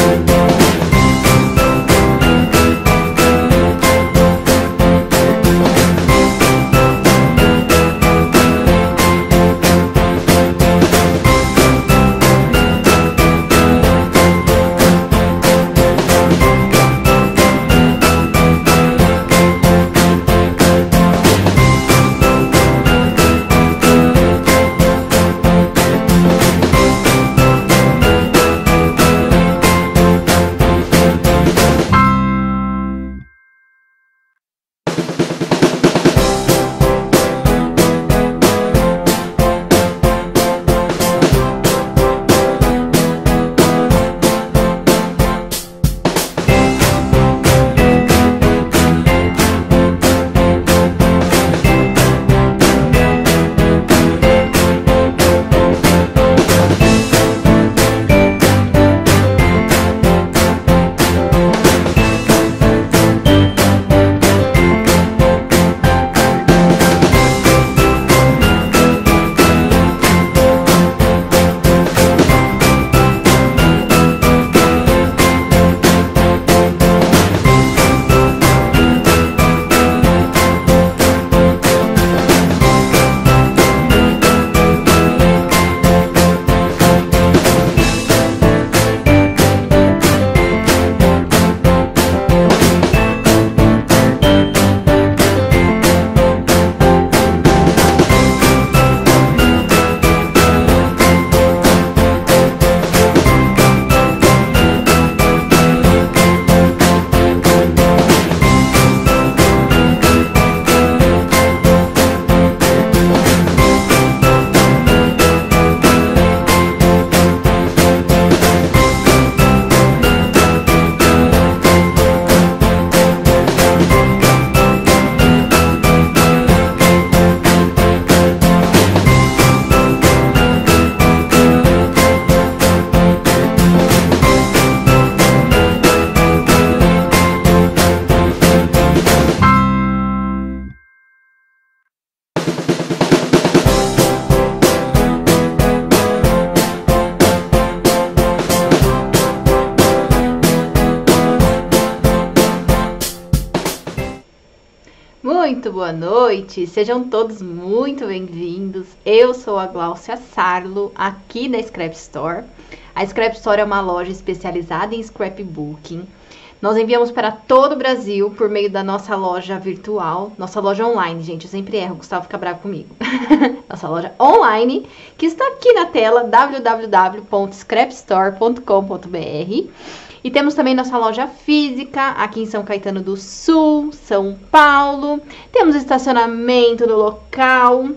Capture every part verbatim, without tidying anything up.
Muito boa noite, sejam todos muito bem-vindos. Eu sou a Gláucia Sarlo, aqui na Scrap Store. A Scrap Store é uma loja especializada em scrapbooking. Nós enviamos para todo o Brasil por meio da nossa loja virtual, nossa loja online, gente, eu sempre erro, o Gustavo fica bravo comigo. Nossa loja online, que está aqui na tela, w w w ponto scrap store ponto com ponto b r. E temos também nossa loja física, aqui em São Caetano do Sul, São Paulo. Temos estacionamento no local.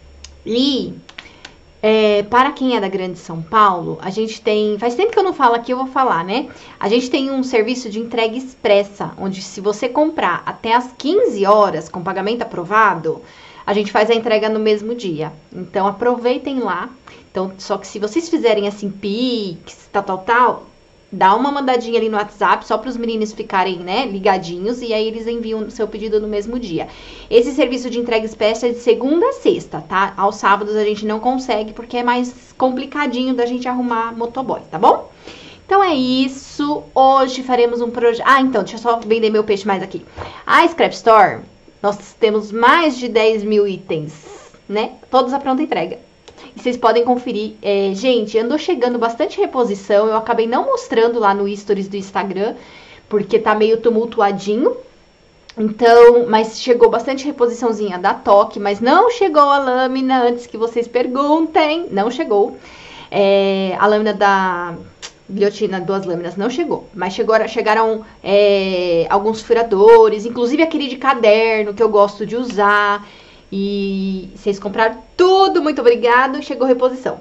E é, para quem é da Grande São Paulo, a gente tem... Faz tempo que eu não falo aqui, eu vou falar, né? A gente tem um serviço de entrega expressa, onde se você comprar até às quinze horas, com pagamento aprovado, a gente faz a entrega no mesmo dia. Então, aproveitem lá. Então, só que se vocês fizerem assim, Pix, tal, tal, tal... Dá uma mandadinha ali no WhatsApp, só para os meninos ficarem, né, ligadinhos, e aí eles enviam o seu pedido no mesmo dia. Esse serviço de entrega expressa é de segunda a sexta, tá? Aos sábados a gente não consegue, porque é mais complicadinho da gente arrumar motoboy, tá bom? Então é isso, hoje faremos um projeto... Ah, então, deixa eu só vender meu peixe mais aqui. A Scrap Store, nós temos mais de dez mil itens, né? Todos a pronta entrega. E vocês podem conferir. É, gente, andou chegando bastante reposição. Eu acabei não mostrando lá no stories do Instagram, porque tá meio tumultuadinho. Então, mas chegou bastante reposiçãozinha da Toque, mas não chegou a lâmina, antes que vocês perguntem. Não chegou. É, a lâmina da guilhotina, duas lâminas, não chegou. Mas chegou, chegaram é, alguns furadores, inclusive aquele de caderno que eu gosto de usar. E vocês compraram tudo, muito obrigado, chegou reposição.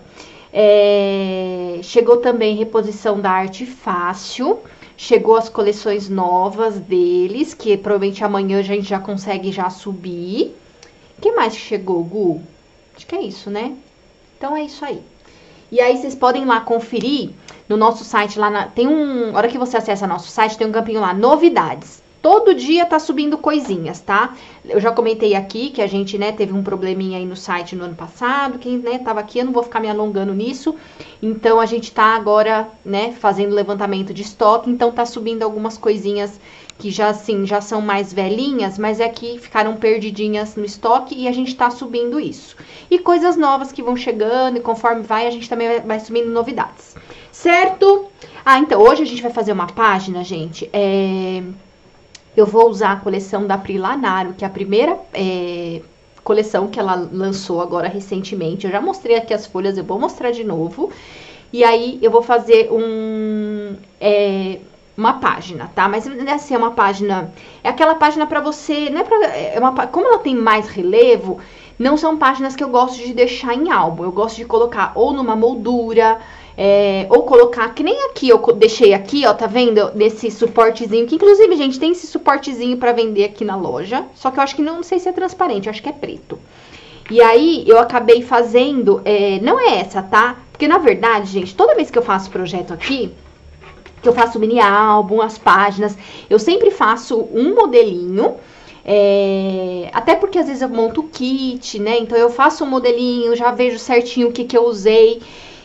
É, chegou também reposição da Arte Fácil, chegou as coleções novas deles, que provavelmente amanhã a gente já consegue já subir. O que mais chegou, Gu? Acho que é isso, né? Então é isso aí. E aí vocês podem lá conferir no nosso site, lá na, tem um, na hora que você acessa nosso site, tem um campinho lá, novidades. todo dia tá subindo coisinhas, tá? Eu já comentei aqui que a gente, né, teve um probleminha aí no site no ano passado. Quem, né, tava aqui, eu não vou ficar me alongando nisso. Então, a gente tá agora, né, fazendo levantamento de estoque. Então, tá subindo algumas coisinhas que já, assim, já são mais velhinhas, mas é que ficaram perdidinhas no estoque e a gente tá subindo isso. E coisas novas que vão chegando e conforme vai, a gente também vai, vai subindo novidades. Certo? Ah, então, hoje a gente vai fazer uma página, gente, é... eu vou usar a coleção da Pri Lanaro, que é a primeira é, coleção que ela lançou agora recentemente. Eu já mostrei aqui as folhas, eu vou mostrar de novo. E aí, eu vou fazer um... É, uma página, tá? Mas assim, é uma página, é aquela página pra você, não é pra, é uma, como ela tem mais relevo, não são páginas que eu gosto de deixar em álbum, eu gosto de colocar ou numa moldura, é, ou colocar, que nem aqui, eu deixei aqui, ó, tá vendo? Nesse suportezinho, que inclusive, gente, tem esse suportezinho pra vender aqui na loja, só que eu acho que não, não sei se é transparente, eu acho que é preto. E aí, eu acabei fazendo, é, não é essa, tá? Porque, na verdade, gente, toda vez que eu faço projeto aqui, que eu faço mini álbum, as páginas, eu sempre faço um modelinho, é, até porque às vezes eu monto o kit, né, então eu faço um modelinho, já vejo certinho o que que eu usei,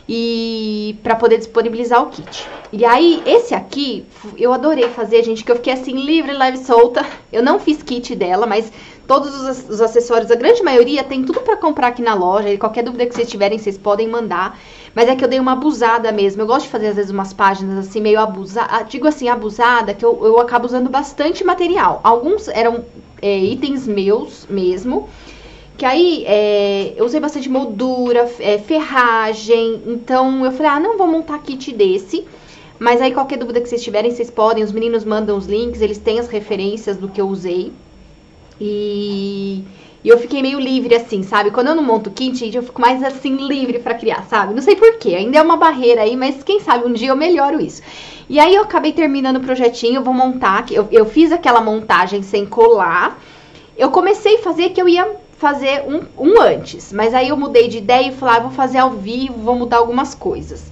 e para poder disponibilizar o kit. E aí, esse aqui, eu adorei fazer, gente, que eu fiquei assim, livre, leve, solta, eu não fiz kit dela, mas todos os, os acessórios, a grande maioria, tem tudo pra comprar aqui na loja, e qualquer dúvida que vocês tiverem, vocês podem mandar. Mas é que eu dei uma abusada mesmo, eu gosto de fazer às vezes umas páginas assim, meio abusada, digo assim, abusada, que eu, eu acabo usando bastante material. Alguns eram é, itens meus mesmo, que aí é, eu usei bastante moldura, é, ferragem, então eu falei, ah, não vou montar kit desse. Mas aí qualquer dúvida que vocês tiverem, vocês podem, os meninos mandam os links, eles têm as referências do que eu usei. E, e eu fiquei meio livre assim, sabe? Quando eu não monto kit, eu fico mais assim, livre pra criar, sabe? Não sei porquê, ainda é uma barreira aí, mas quem sabe um dia eu melhoro isso. E aí eu acabei terminando o projetinho, eu vou montar, eu, eu fiz aquela montagem sem colar. Eu comecei a fazer que eu ia fazer um, um antes, mas aí eu mudei de ideia e falei, ah, vou fazer ao vivo, vou mudar algumas coisas.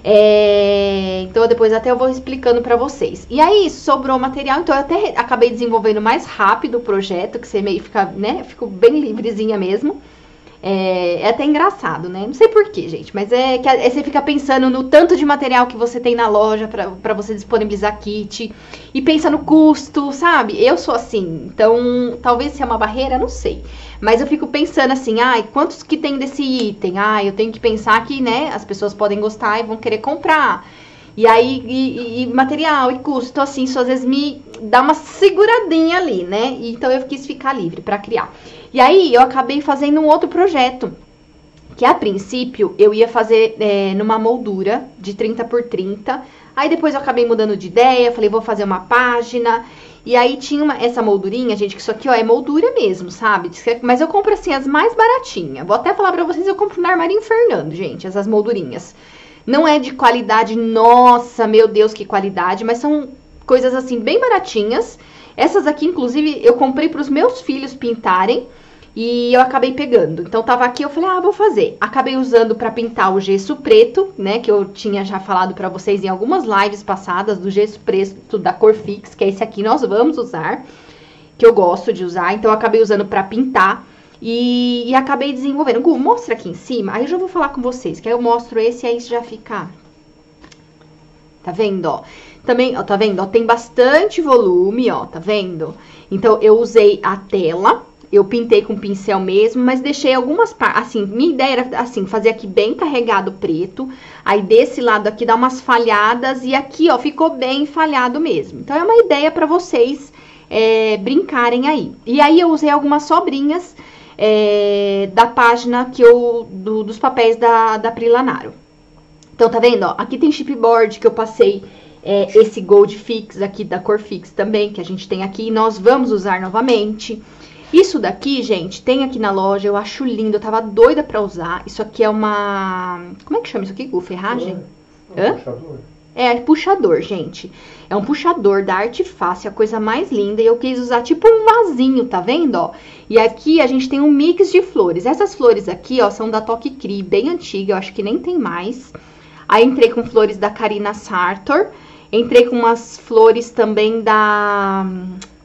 É, então depois até eu vou explicando pra vocês. E aí sobrou material, então eu até acabei desenvolvendo mais rápido o projeto, que você meio fica, né, fico bem livrezinha mesmo. É, é até engraçado, né? Não sei porquê, gente, mas é que é, você fica pensando no tanto de material que você tem na loja pra, pra você disponibilizar kit, e pensa no custo, sabe? Eu sou assim, então talvez seja uma barreira, não sei. Mas eu fico pensando assim, ai, quantos que tem desse item? Ai, eu tenho que pensar que, né, as pessoas podem gostar e vão querer comprar. E aí, e, e material, e custo, então assim, isso às vezes me dá uma seguradinha ali, né? E, então eu quis ficar livre pra criar. E aí, eu acabei fazendo um outro projeto, que a princípio eu ia fazer é, numa moldura de trinta por trinta. Aí depois eu acabei mudando de ideia, falei, vou fazer uma página. E aí tinha uma, essa moldurinha, gente, que isso aqui, ó, é moldura mesmo, sabe? Mas eu compro, assim, as mais baratinhas. Vou até falar pra vocês, eu compro na Armarinho Fernando, gente, essas moldurinhas. Não é de qualidade, nossa, meu Deus, que qualidade, mas são coisas, assim, bem baratinhas. Essas aqui, inclusive, eu comprei pros meus filhos pintarem. E eu acabei pegando. Então, tava aqui, eu falei, ah, vou fazer. Acabei usando pra pintar o gesso preto, né? Que eu tinha já falado pra vocês em algumas lives passadas, do gesso preto da Corfix, que é esse aqui, nós vamos usar. Que eu gosto de usar. Então, eu acabei usando pra pintar. E, e acabei desenvolvendo. Gu, mostra aqui em cima. Aí eu já vou falar com vocês, que aí eu mostro esse e aí já fica... Tá vendo, ó? Também, ó, tá vendo? Ó, tem bastante volume, ó, tá vendo? Então, eu usei a tela... Eu pintei com pincel mesmo, mas deixei algumas partes, assim, minha ideia era, assim, fazer aqui bem carregado preto, aí desse lado aqui dar umas falhadas, e aqui, ó, ficou bem falhado mesmo. Então, é uma ideia pra vocês é, brincarem aí. E aí, eu usei algumas sobrinhas é, da página que eu, do, dos papéis da, da Pri Lanaro. Então, tá vendo, ó, aqui tem chipboard que eu passei... É, esse Gold Fix aqui da Corfix também, que a gente tem aqui, nós vamos usar novamente. Isso daqui, gente, tem aqui na loja, eu acho lindo, eu tava doida pra usar. Isso aqui é uma... Como é que chama isso aqui, Gu? Ferragem? É, é um puxador. É, puxador, gente. É um puxador da Arte Fácil, a coisa mais linda. E eu quis usar tipo um vasinho, tá vendo, ó? E aqui a gente tem um mix de flores. Essas flores aqui, ó, são da Toque Cri, bem antiga, eu acho que nem tem mais. Aí entrei com flores da Karina Sartor. Entrei com umas flores também da...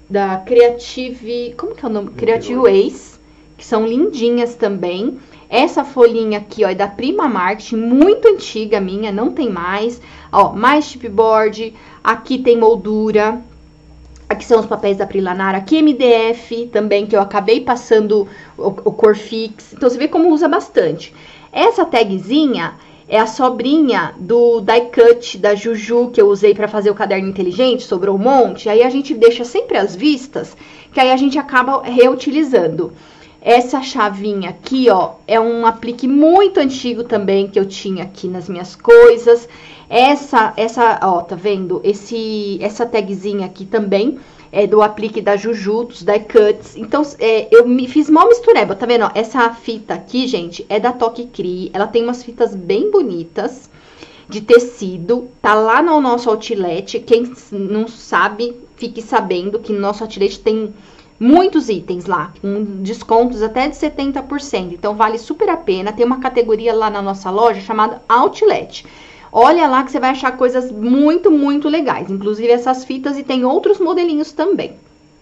da Creative, como que é o nome? Creative Ways, que são lindinhas também. Essa folhinha aqui, ó, é da Prima Marketing, muito antiga minha, não tem mais. Ó, mais chipboard, aqui tem moldura. Aqui são os papéis da Prilanara, aqui M D F também, que eu acabei passando o, o Corfix. Então, você vê como usa bastante. Essa tagzinha é a sobrinha do die cut da Juju, que eu usei para fazer o caderno inteligente, sobrou um monte. Aí a gente deixa sempre as vistas, que aí a gente acaba reutilizando. Essa chavinha aqui, ó, é um aplique muito antigo também, que eu tinha aqui nas minhas coisas. Essa, essa, ó, tá vendo? Esse, essa tagzinha aqui também é do aplique da Juju, dos die cuts. Então, é, eu me fiz mó mistureba, tá vendo? Ó, essa fita aqui, gente, é da Toque Crie. Ela tem umas fitas bem bonitas, de tecido. Tá lá no nosso outlet. Quem não sabe, fique sabendo que no nosso outlet tem muitos itens lá, com descontos até de setenta por cento. Então, vale super a pena. Tem uma categoria lá na nossa loja chamada Outlet. Olha lá que você vai achar coisas muito, muito legais. Inclusive essas fitas, e tem outros modelinhos também.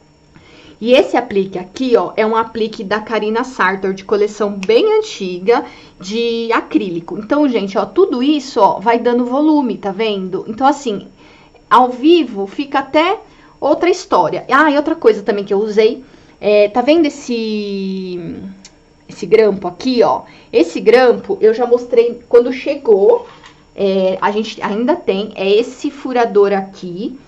E esse aplique aqui, ó, é um aplique da Karina Sartor, de coleção bem antiga, de acrílico. Então, gente, ó, tudo isso, ó, vai dando volume, tá vendo? Então, assim, ao vivo fica até outra história. Ah, e outra coisa também que eu usei, é, tá vendo esse, esse grampo aqui, ó? Esse grampo eu já mostrei quando chegou, é, a gente ainda tem, é esse furador aqui.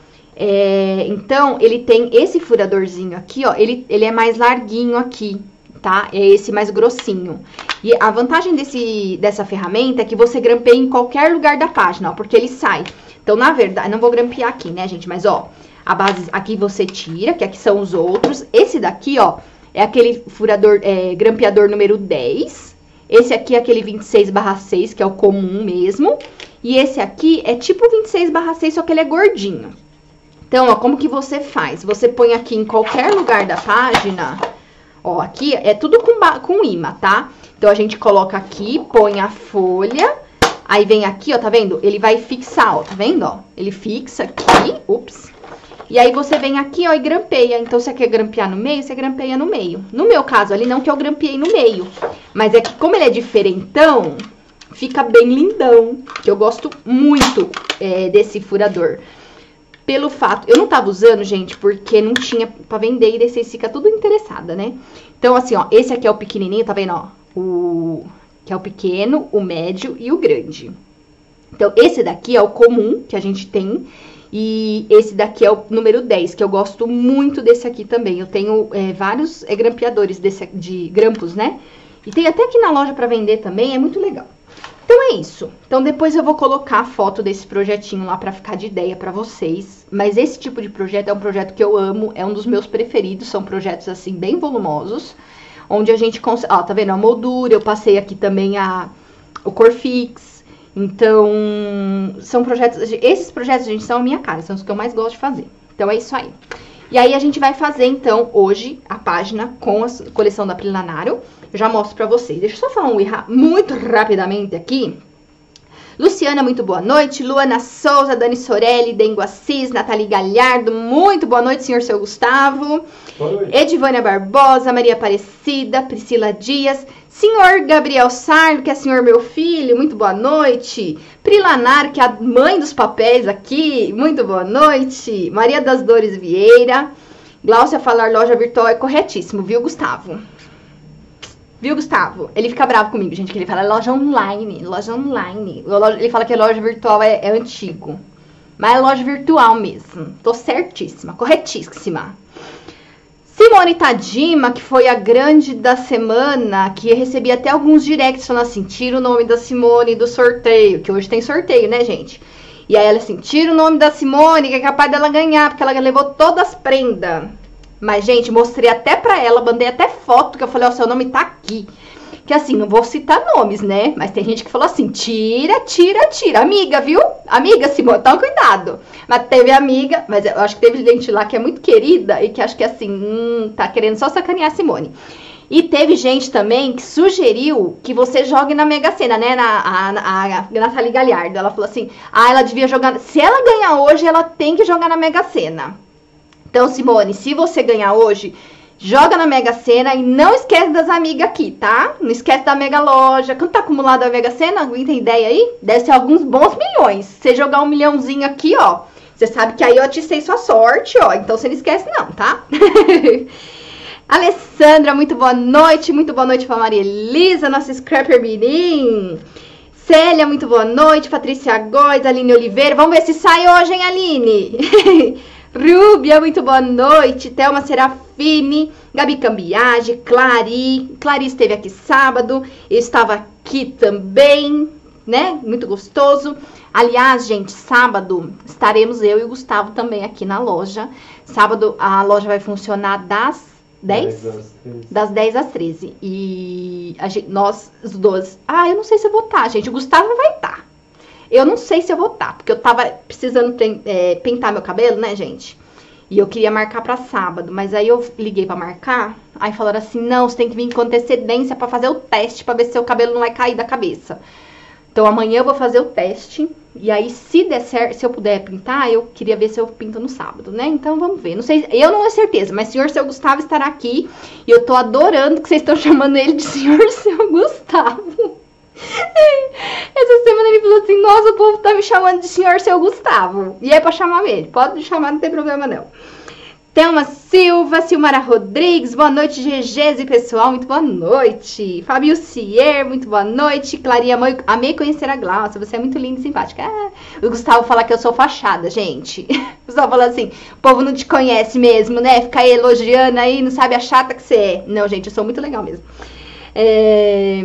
É, então, ele tem esse furadorzinho aqui, ó, ele, ele é mais larguinho aqui, tá? É esse mais grossinho. E a vantagem desse, dessa ferramenta é que você grampeia em qualquer lugar da página, ó, porque ele sai. Então, na verdade, não vou grampear aqui, né, gente? Mas, ó, a base aqui você tira, que aqui são os outros. Esse daqui, ó, é aquele furador, é, grampeador número dez. Esse aqui é aquele vinte e seis barra seis, que é o comum mesmo. E esse aqui é tipo vinte e seis barra seis, só que ele é gordinho. Então, ó, como que você faz? Você põe aqui em qualquer lugar da página, ó, aqui é tudo com, com imã, tá? Então, a gente coloca aqui, põe a folha, aí vem aqui, ó, tá vendo? Ele vai fixar, ó, tá vendo, ó? Ele fixa aqui, ups. E aí, você vem aqui, ó, e grampeia. Então, você quer grampear no meio, você grampeia no meio. No meu caso ali, não que eu grampeei no meio. Mas é que, como ele é diferentão, fica bem lindão. Que eu gosto muito é, desse furador. Pelo fato... Eu não tava usando, gente, porque não tinha pra vender. E daí vocês ficam tudo interessada, né? Então, assim, ó, esse aqui é o pequenininho, tá vendo, ó? O... Que é o pequeno, o médio e o grande. Então, esse daqui é o comum que a gente tem. E esse daqui é o número dez, que eu gosto muito desse aqui também. Eu tenho é, vários é, grampeadores desse, de grampos, né? E tem até aqui na loja pra vender também, é muito legal. Então é isso. Então depois eu vou colocar a foto desse projetinho lá pra ficar de ideia pra vocês. Mas esse tipo de projeto é um projeto que eu amo, é um dos meus preferidos. São projetos assim, bem volumosos. Onde a gente consegue... Ó, tá vendo? A moldura, eu passei aqui também a, o Corfix. Então, são projetos... Esses projetos, gente, são a minha cara. São os que eu mais gosto de fazer. Então, é isso aí. E aí, a gente vai fazer, então, hoje, a página com a coleção da Prilanaro. Eu já mostro pra vocês. Deixa eu só falar um oi muito rapidamente aqui. Luciana, muito boa noite. Luana Souza, Dani Sorelli, Dengo Assis, Nathalie Galhardo. Muito boa noite, senhor seu Gustavo. Boa noite. Edivânia Barbosa, Maria Aparecida, Priscila Dias... Senhor Gabriel Sarlo, que é senhor meu filho, muito boa noite. Prilanaro, que é a mãe dos papéis aqui, muito boa noite. Maria das Dores Vieira. Gláucia falar loja virtual é corretíssimo, viu, Gustavo? Viu, Gustavo? Ele fica bravo comigo, gente, que ele fala loja online, loja online. Ele fala que a loja virtual é, é antigo. Mas é loja virtual mesmo. Tô certíssima, corretíssima. Simone Tadima, que foi a grande da semana, que eu recebi até alguns directs falando assim, tira o nome da Simone do sorteio, que hoje tem sorteio, né, gente? E aí ela assim, tira o nome da Simone, que é capaz dela ganhar, porque ela levou todas as prendas. Mas, gente, mostrei até pra ela, mandei até foto, que eu falei, ó, seu nome tá aqui. Que assim, não vou citar nomes, né? Mas tem gente que falou assim, tira, tira, tira. Amiga, viu? Amiga, Simone, toma cuidado. Mas teve amiga, mas eu acho que teve gente lá que é muito querida e que acho que assim, hum, tá querendo só sacanear a Simone. E teve gente também que sugeriu que você jogue na Mega Sena, né? Na, a, a, a Nathalie Galhardo. Ela falou assim, ah, ela devia jogar... Se ela ganhar hoje, ela tem que jogar na Mega Sena. Então, Simone, se você ganhar hoje, joga na Mega Sena e não esquece das amigas aqui, tá? Não esquece da Mega Loja. Quanto tá acumulado a Mega Sena? Alguém tem ideia aí? Deve ser alguns bons milhões. Se você jogar um milhãozinho aqui, ó, você sabe que aí eu aticei sua sorte, ó. Então você não esquece não, tá? Alessandra, muito boa noite. Muito boa noite pra Maria Elisa, nossa Scrapper Mirim. Célia, muito boa noite. Patrícia Góes, Aline Oliveira. Vamos ver se sai hoje, hein, Aline? Rúbia, muito boa noite. Thelma Serafine, Gabi Cambiage, Clari. Clari esteve aqui sábado. Eu estava aqui também, né? Muito gostoso. Aliás, gente, sábado estaremos eu e o Gustavo também aqui na loja. Sábado a loja vai funcionar das dez? Das dez às treze. E a gente, nós, os dois... Ah, eu não sei se eu vou estar, gente. O Gustavo vai estar. Eu não sei se eu vou estar, porque eu tava precisando é, pintar meu cabelo, né, gente? E eu queria marcar pra sábado, mas aí eu liguei pra marcar, aí falaram assim, não, você tem que vir com antecedência pra fazer o teste, pra ver se seu cabelo não vai cair da cabeça. Então amanhã eu vou fazer o teste, e aí se der certo, se eu puder pintar, eu queria ver se eu pinto no sábado, né? Então vamos ver, não sei, eu não tenho certeza, mas o senhor Seu Gustavo estará aqui, e eu tô adorando que vocês estão chamando ele de senhor Seu Gustavo. Essa semana ele falou assim, nossa, o povo tá me chamando de senhor Seu Gustavo. E é pra chamar ele, pode me chamar, não tem problema não. Thelma Silva, Silmara Rodrigues, boa noite, G Gs e pessoal, muito boa noite. Fábio Cier, muito boa noite. Clarinha, amei conhecer a Glaucia, você é muito linda e simpática. Ah, o Gustavo fala que eu sou fachada, gente. O Gustavo fala assim, o povo não te conhece mesmo, né? Fica aí elogiando aí, não sabe a chata que você é. Não, gente, eu sou muito legal mesmo. É...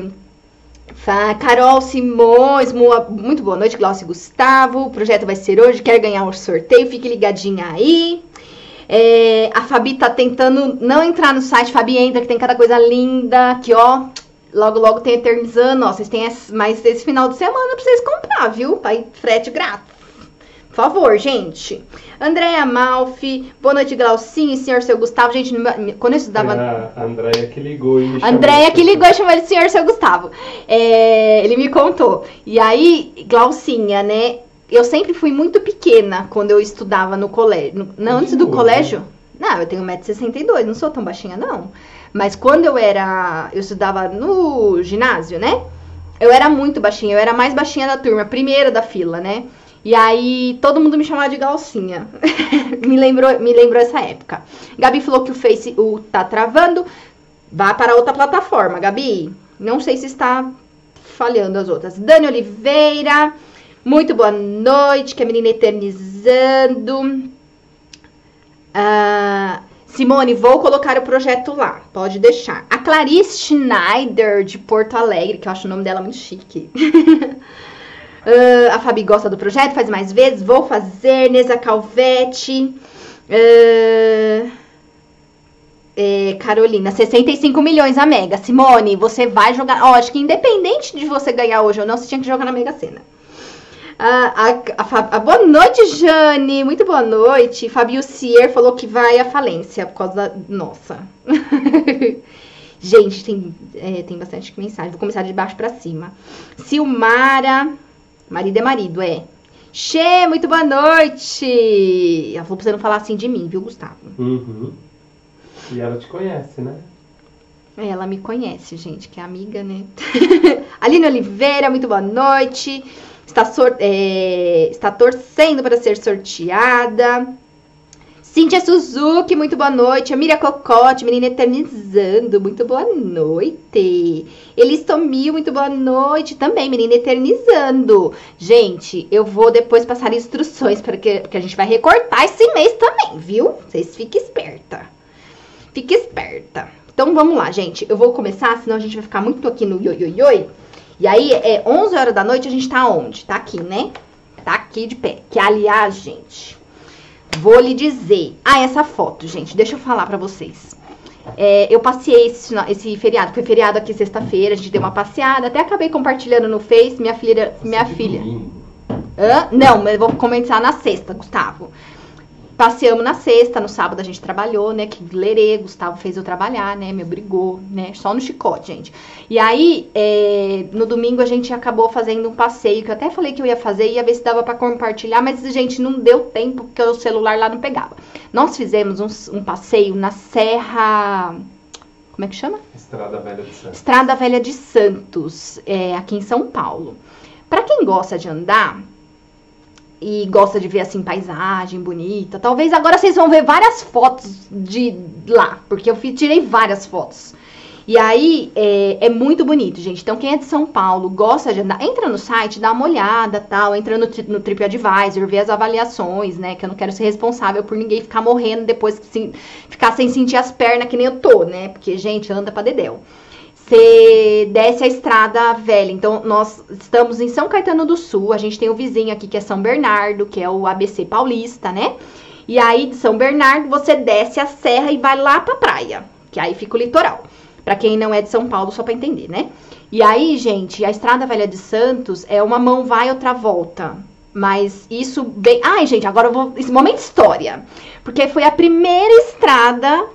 Carol Simões, muito boa noite, Glaucia e Gustavo. O projeto vai ser hoje, quer ganhar um sorteio, fique ligadinha aí. É, a Fabi tá tentando não entrar no site, Fabi entra, que tem cada coisa linda, aqui ó, logo logo tem Eternizando, ó, vocês têm mais esse final de semana pra vocês comprar, viu? Pra ir frete grátis. Por favor, gente. Andréia Malfi, boa noite, Glaucinho, senhor Seu Gustavo. Gente, quando eu estudava... É a Andréia que ligou e me chamou. Andréia que ligou e chamou ele de senhor Seu Gustavo. É, ele me contou. E aí, Glaucinha, né? Eu sempre fui muito pequena quando eu estudava no colégio. Não, antes do colégio... Não, eu tenho um metro e sessenta e dois, não sou tão baixinha, não. Mas quando eu era... Eu estudava no ginásio, né? Eu era muito baixinha, eu era a mais baixinha da turma, primeira da fila, né? E aí, todo mundo me chamava de Glaucinha. me, lembrou, me lembrou essa época. Gabi falou que o Face o, tá travando. Vá para outra plataforma, Gabi. Não sei se está falhando as outras. Dani Oliveira. Muito boa noite. Que a menina eternizando. Ah, Simone, vou colocar o projeto lá. Pode deixar. A Clarice Schneider, de Porto Alegre, que eu acho o nome dela muito chique. Uh, a Fabi gosta do projeto, faz mais vezes, vou fazer. Nesa Calvete, uh, é, Carolina, sessenta e cinco milhões a Mega. Simone, você vai jogar, ó, acho que independente de você ganhar hoje ou não, você tinha que jogar na Mega Sena. uh, a, a, a, Boa noite, Jane, muito boa noite. Fabio Cier falou que vai à falência por causa da... Nossa. Gente, tem, é, tem bastante mensagem, vou começar de baixo pra cima. Silmara, marido é marido, é. Xê, muito boa noite. Ela falou pra você não falar assim de mim, viu, Gustavo? Uhum. E ela te conhece, né? É, ela me conhece, gente, que é amiga, né? Aline Oliveira, muito boa noite. Está, sor é, está torcendo para ser sorteada. Cíntia Suzuki, muito boa noite. A Miriam Cocote, menina eternizando, muito boa noite. Elis Tomil, muito boa noite também, menina eternizando. Gente, eu vou depois passar instruções, porque, porque a gente vai recortar esse mês também, viu? Vocês fiquem esperta. Fique esperta. Então vamos lá, gente. Eu vou começar, senão a gente vai ficar muito aqui no ioi, ioi, ioi. E aí, é onze horas da noite, a gente tá onde? Tá aqui, né? Tá aqui de pé. Que, aliás, gente... Vou lhe dizer... Ah, essa foto, gente. Deixa eu falar pra vocês. É, eu passei esse, esse feriado. Foi feriado aqui sexta-feira. A gente deu uma passeada. Até acabei compartilhando no Face. Minha filha... Minha filha... Hã? Não, mas eu vou começar na sexta, Gustavo. passeamos na sexta, no sábado a gente trabalhou, né? Que lerê, Gustavo fez eu trabalhar, né? Me obrigou, né? Só no chicote, gente. E aí, é, no domingo a gente acabou fazendo um passeio, que eu até falei que eu ia fazer, ia ver se dava pra compartilhar, mas, gente, não deu tempo, porque o celular lá não pegava. Nós fizemos um, um passeio na Serra... Como é que chama? Estrada Velha de Santos. Estrada Velha de Santos, é, aqui em São Paulo. Pra quem gosta de andar e gosta de ver, assim, paisagem bonita, talvez agora vocês vão ver várias fotos de lá, porque eu tirei várias fotos. E aí, é, é muito bonito, gente. Então, quem é de São Paulo, gosta de andar, entra no site, dá uma olhada, tal, entra no, no TripAdvisor, vê as avaliações, né, que eu não quero ser responsável por ninguém ficar morrendo depois, que ficar sem sentir as pernas que nem eu tô, né, porque, gente, anda pra dedéu. Você desce a Estrada Velha. Então, nós estamos em São Caetano do Sul, a gente tem o vizinho aqui que é São Bernardo, que é o A B C paulista, né, e aí de São Bernardo você desce a serra e vai lá pra praia, que aí fica o litoral. Pra quem não é de São Paulo, só pra entender, né? E aí, gente, a Estrada Velha de Santos é uma mão vai, outra volta. Mas isso bem... Ai, gente, agora eu vou... Esse momento história. Porque foi a primeira estrada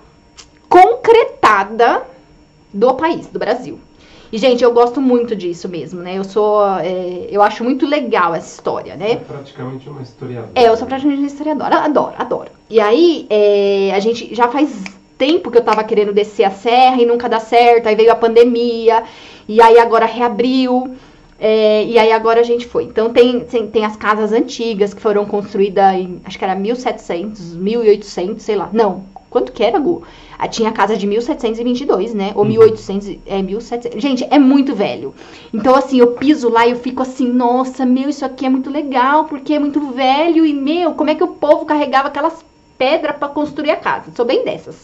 concretada do país, do Brasil. E, gente, eu gosto muito disso mesmo, né? Eu sou... É, eu acho muito legal essa história, né? Você é praticamente uma historiadora. É, eu sou praticamente uma historiadora. Adoro, adoro. E aí, é, a gente já faz... tempo que eu tava querendo descer a serra e nunca dá certo, aí veio a pandemia, e aí agora reabriu, é, e aí agora a gente foi. Então tem, tem, tem as casas antigas que foram construídas em, acho que era mil e setecentos, mil e oitocentos, sei lá, não, quanto que era, Gu? Ah, tinha a casa de mil setecentos e vinte e dois, né, ou mil e oitocentos, é mil e setecentos, gente, é muito velho. Então assim, eu piso lá e eu fico assim, nossa, meu, isso aqui é muito legal, porque é muito velho, e meu, como é que o povo carregava aquelas pedras pra construir a casa? Sou bem dessas.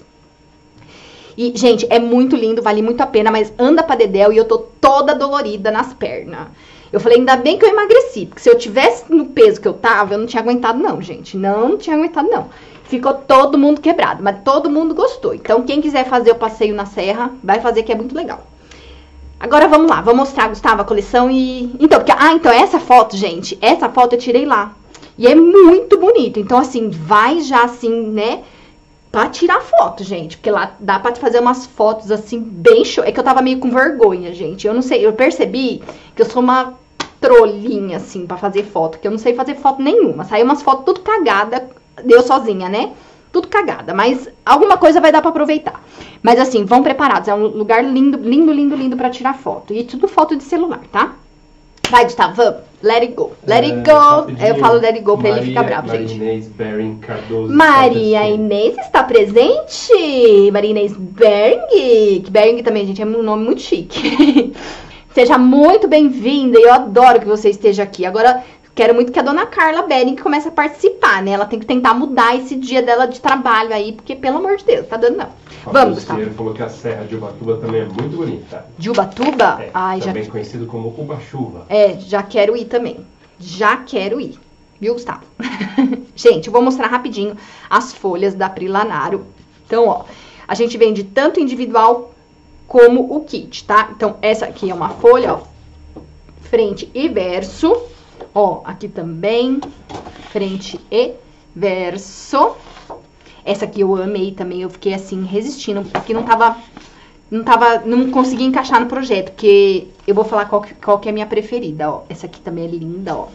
E, gente, é muito lindo, vale muito a pena, mas anda pra dedéu e eu tô toda dolorida nas pernas. Eu falei, ainda bem que eu emagreci, porque se eu tivesse no peso que eu tava, eu não tinha aguentado não, gente. Não, não tinha aguentado não. Ficou todo mundo quebrado, mas todo mundo gostou. Então, quem quiser fazer o passeio na serra, vai fazer, que é muito legal. Agora, vamos lá, vou mostrar, Gustavo, a coleção e... Então, porque... Ah, então, essa foto, gente, essa foto eu tirei lá. E é muito bonito. Então, assim, vai já assim, né... Pra tirar foto, gente, porque lá dá pra fazer umas fotos, assim, bem show. É que eu tava meio com vergonha, gente, eu não sei, eu percebi que eu sou uma trolinha, assim, pra fazer foto, que eu não sei fazer foto nenhuma. Saiu umas fotos tudo cagada, eu sozinha, né? Tudo cagada, mas alguma coisa vai dar pra aproveitar. Mas, assim, vão preparados, é um lugar lindo, lindo, lindo, lindo pra tirar foto. E tudo foto de celular, tá? Vai, Gustavo, vamos. Let it go. Let it go. É, eu falo let it go pra Maria, ele ficar bravo, Maria gente. Inês Bering Cardoso. Maria Inês está presente. Maria Inês Bering. Que Bering também, gente, é um nome muito chique. Seja muito bem-vinda. Eu adoro que você esteja aqui. Agora, quero muito que a dona Carla Bering comece a participar, né? Ela tem que tentar mudar esse dia dela de trabalho aí, porque, pelo amor de Deus, tá dando não. Vamos, Gustavo. Ele falou que a Serra de Ubatuba também é muito bonita. De Ubatuba? É, Ai, também já... conhecido como Ubachuva. É, já quero ir também. Já quero ir. Viu, Gustavo? Gente, eu vou mostrar rapidinho as folhas da Prilanaro. Então, ó, a gente vende tanto individual como o kit, tá? Então, essa aqui é uma folha, ó, frente e verso. Ó, aqui também, frente e verso. Essa aqui eu amei também, eu fiquei assim, resistindo, porque não tava, não tava, não consegui encaixar no projeto, porque eu vou falar qual que, qual que é a minha preferida, ó. Essa aqui também é linda, ó.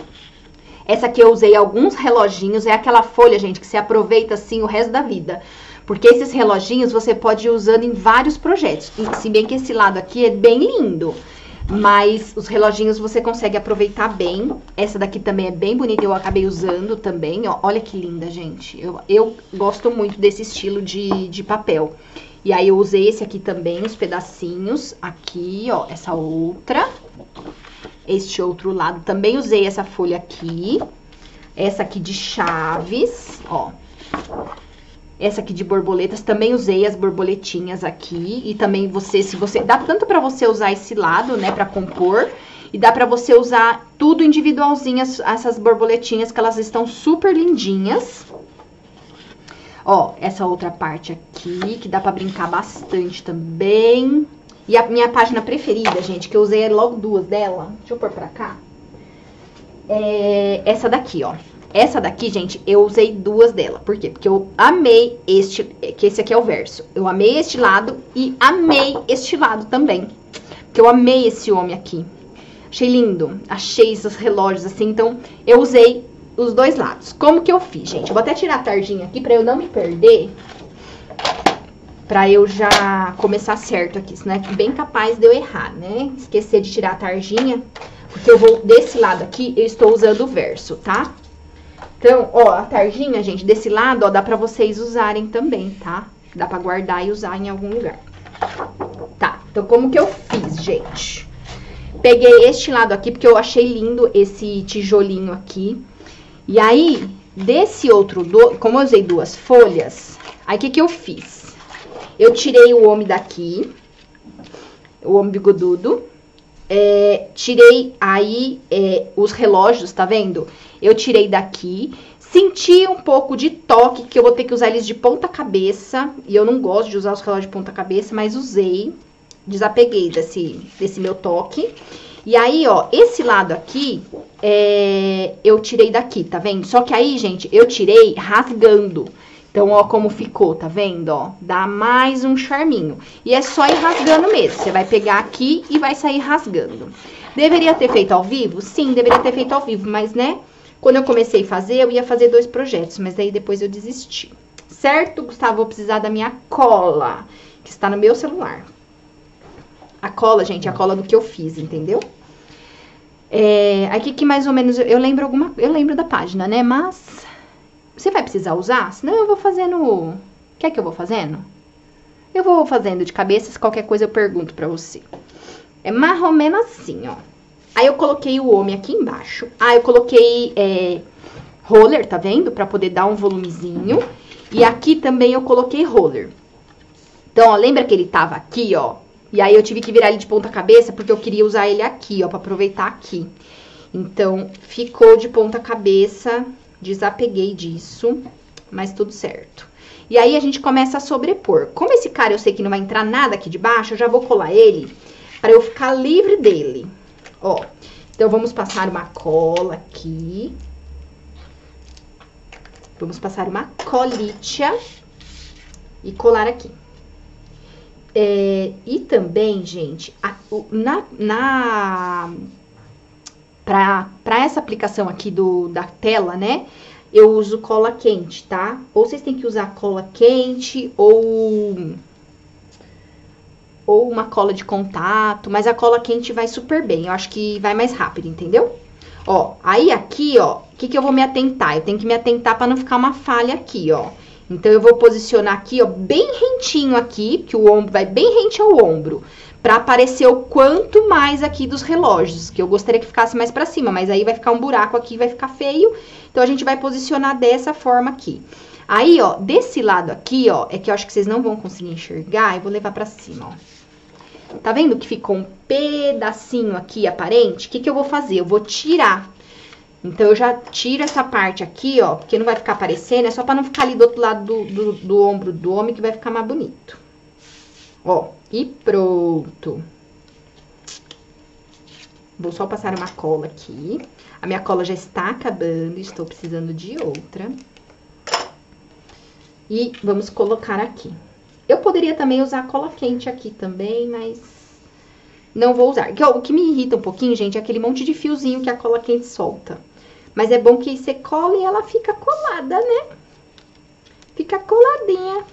Essa aqui eu usei alguns reloginhos, é aquela folha, gente, que você aproveita assim o resto da vida. Porque esses reloginhos você pode ir usando em vários projetos. Se bem que esse lado aqui é bem lindo. Mas os reloginhos você consegue aproveitar bem. Essa daqui também é bem bonita, eu acabei usando também, ó. Olha que linda, gente. Eu, eu gosto muito desse estilo de, de papel. E aí eu usei esse aqui também, os pedacinhos. Aqui, ó, essa outra. Este outro lado, também usei essa folha aqui. Essa aqui de chaves, ó. Essa aqui de borboletas, também usei as borboletinhas aqui. E também você, se você... Dá tanto pra você usar esse lado, né, pra compor. E dá pra você usar tudo individualzinhas, essas borboletinhas, que elas estão super lindinhas. Ó, essa outra parte aqui, que dá pra brincar bastante também. E a minha página preferida, gente, que eu usei logo duas dela. Deixa eu pôr pra cá. É essa daqui, ó. Essa daqui, gente, eu usei duas dela. Por quê? Porque eu amei este, que esse aqui é o verso. Eu amei este lado e amei este lado também. Porque eu amei esse homem aqui. Achei lindo. Achei esses relógios assim, então eu usei os dois lados. Como que eu fiz, gente? Eu vou até tirar a tardinha aqui pra eu não me perder. Pra eu já começar certo aqui, senão é bem capaz de eu errar, né? Esquecer de tirar a tarjinha, porque eu vou, desse lado aqui, eu estou usando o verso, tá? Então, ó, a tarjinha, gente, desse lado, ó, dá pra vocês usarem também, tá? Dá pra guardar e usar em algum lugar. Tá, então como que eu fiz, gente? Peguei este lado aqui, porque eu achei lindo esse tijolinho aqui. E aí, desse outro, do, como eu usei duas folhas, aí o que que eu fiz? Eu tirei o homem daqui, o homem bigodudo, é, tirei aí é, os relógios, tá vendo? Eu tirei daqui, senti um pouco de toque, que eu vou ter que usar eles de ponta cabeça, e eu não gosto de usar os relógios de ponta cabeça, mas usei, desapeguei desse, desse meu toque. E aí, ó, esse lado aqui, é, eu tirei daqui, tá vendo? Só que aí, gente, eu tirei rasgando. Então, ó, como ficou, tá vendo, ó? Dá mais um charminho. E é só ir rasgando mesmo. Você vai pegar aqui e vai sair rasgando. Deveria ter feito ao vivo? Sim, deveria ter feito ao vivo. Mas, né, quando eu comecei a fazer, eu ia fazer dois projetos. Mas daí depois eu desisti. Certo, Gustavo? Vou precisar da minha cola, que está no meu celular. A cola, gente, é a cola do que eu fiz, entendeu? É, aqui que mais ou menos, eu lembro alguma... Eu lembro da página, né? Mas... Você vai precisar usar? Senão eu vou fazendo... Quer que eu vou fazendo? Eu vou fazendo de cabeça, se qualquer coisa eu pergunto pra você. É mais ou menos assim, ó. Aí eu coloquei o homem aqui embaixo. Aí eu coloquei é, roller, tá vendo? Pra poder dar um volumezinho. E aqui também eu coloquei roller. Então, ó, lembra que ele tava aqui, ó? E aí eu tive que virar ele de ponta cabeça, porque eu queria usar ele aqui, ó, pra aproveitar aqui. Então, ficou de ponta cabeça... Desapeguei disso, mas tudo certo. E aí, a gente começa a sobrepor. Como esse cara eu sei que não vai entrar nada aqui de baixo, eu já vou colar ele para eu ficar livre dele. Ó, então, vamos passar uma cola aqui. Vamos passar uma colitia e colar aqui. É, e também, gente, a, na... na Pra, pra essa aplicação aqui do, da tela, né, eu uso cola quente, tá? Ou vocês têm que usar cola quente, ou, ou uma cola de contato, mas a cola quente vai super bem, eu acho que vai mais rápido, entendeu? Ó, aí aqui, ó, o que que eu vou me atentar? Eu tenho que me atentar pra não ficar uma falha aqui, ó. Então, eu vou posicionar aqui, ó, bem rentinho aqui, que o ombro vai bem rente ao ombro. Pra aparecer o quanto mais aqui dos relógios, que eu gostaria que ficasse mais pra cima, mas aí vai ficar um buraco aqui, vai ficar feio. Então, a gente vai posicionar dessa forma aqui. Aí, ó, desse lado aqui, ó, é que eu acho que vocês não vão conseguir enxergar, eu vou levar pra cima, ó. Tá vendo que ficou um pedacinho aqui aparente? O que que eu vou fazer? Eu vou tirar. Então, eu já tiro essa parte aqui, ó, porque não vai ficar aparecendo, é só pra não ficar ali do outro lado do, do, do ombro do homem, que vai ficar mais bonito. Ó, e pronto. Vou só passar uma cola aqui. A minha cola já está acabando, estou precisando de outra. E vamos colocar aqui. Eu poderia também usar cola quente aqui também, mas não vou usar. O que me irrita um pouquinho, gente, é aquele monte de fiozinho que a cola quente solta. Mas é bom que você cola e ela fica colada, né? Fica coladinha.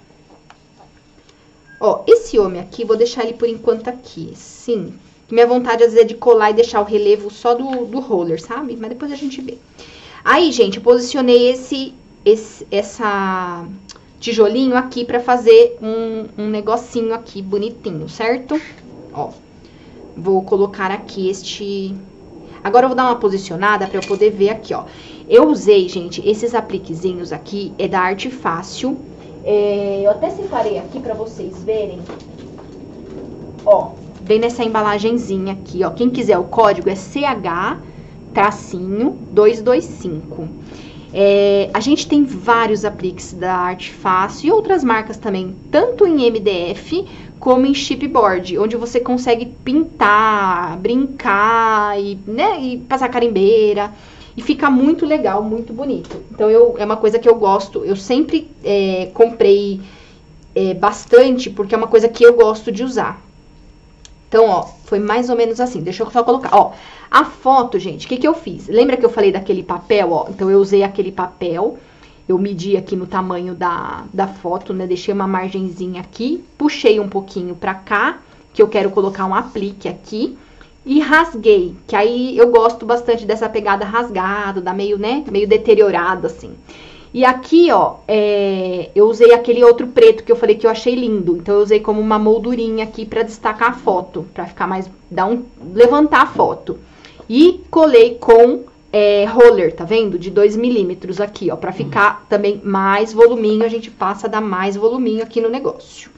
Ó, esse homem aqui, vou deixar ele por enquanto aqui, sim. Minha vontade, às vezes, é de colar e deixar o relevo só do, do roller, sabe? Mas depois a gente vê. Aí, gente, eu posicionei esse, esse essa tijolinho aqui pra fazer um, um negocinho aqui bonitinho, certo? Ó, vou colocar aqui este... Agora, eu vou dar uma posicionada pra eu poder ver aqui, ó. Eu usei, gente, esses apliquezinhos aqui, é da Arte Fácil. É, eu até separei aqui pra vocês verem. Ó, vem nessa embalagenzinha aqui, ó. Quem quiser o código é C H tracinho duzentos e vinte e cinco. É, a gente tem vários apliques da Arte Fácil e outras marcas também, tanto em M D F como em chipboard, onde você consegue pintar, brincar e, né, e passar carimbeira. e fica muito legal, muito bonito. Então, eu, é uma coisa que eu gosto, eu sempre é, comprei é, bastante, porque é uma coisa que eu gosto de usar. Então, ó, foi mais ou menos assim. Deixa eu só colocar, ó. A foto, gente, o que que eu fiz? Lembra que eu falei daquele papel, ó? Então, eu usei aquele papel. Eu medi aqui no tamanho da, da foto, né? Deixei uma margenzinha aqui. Puxei um pouquinho pra cá, que eu quero colocar um aplique aqui. E rasguei, que aí eu gosto bastante dessa pegada rasgada, da meio, né? Meio deteriorado, assim. E aqui, ó, é, eu usei aquele outro preto que eu falei que eu achei lindo. Então, eu usei como uma moldurinha aqui pra destacar a foto. Pra ficar mais, dar um, levantar a foto. E colei com é, roller, tá vendo? De dois milímetros aqui, ó. Pra ficar também mais voluminho, a gente passa a dar mais voluminho aqui no negócio.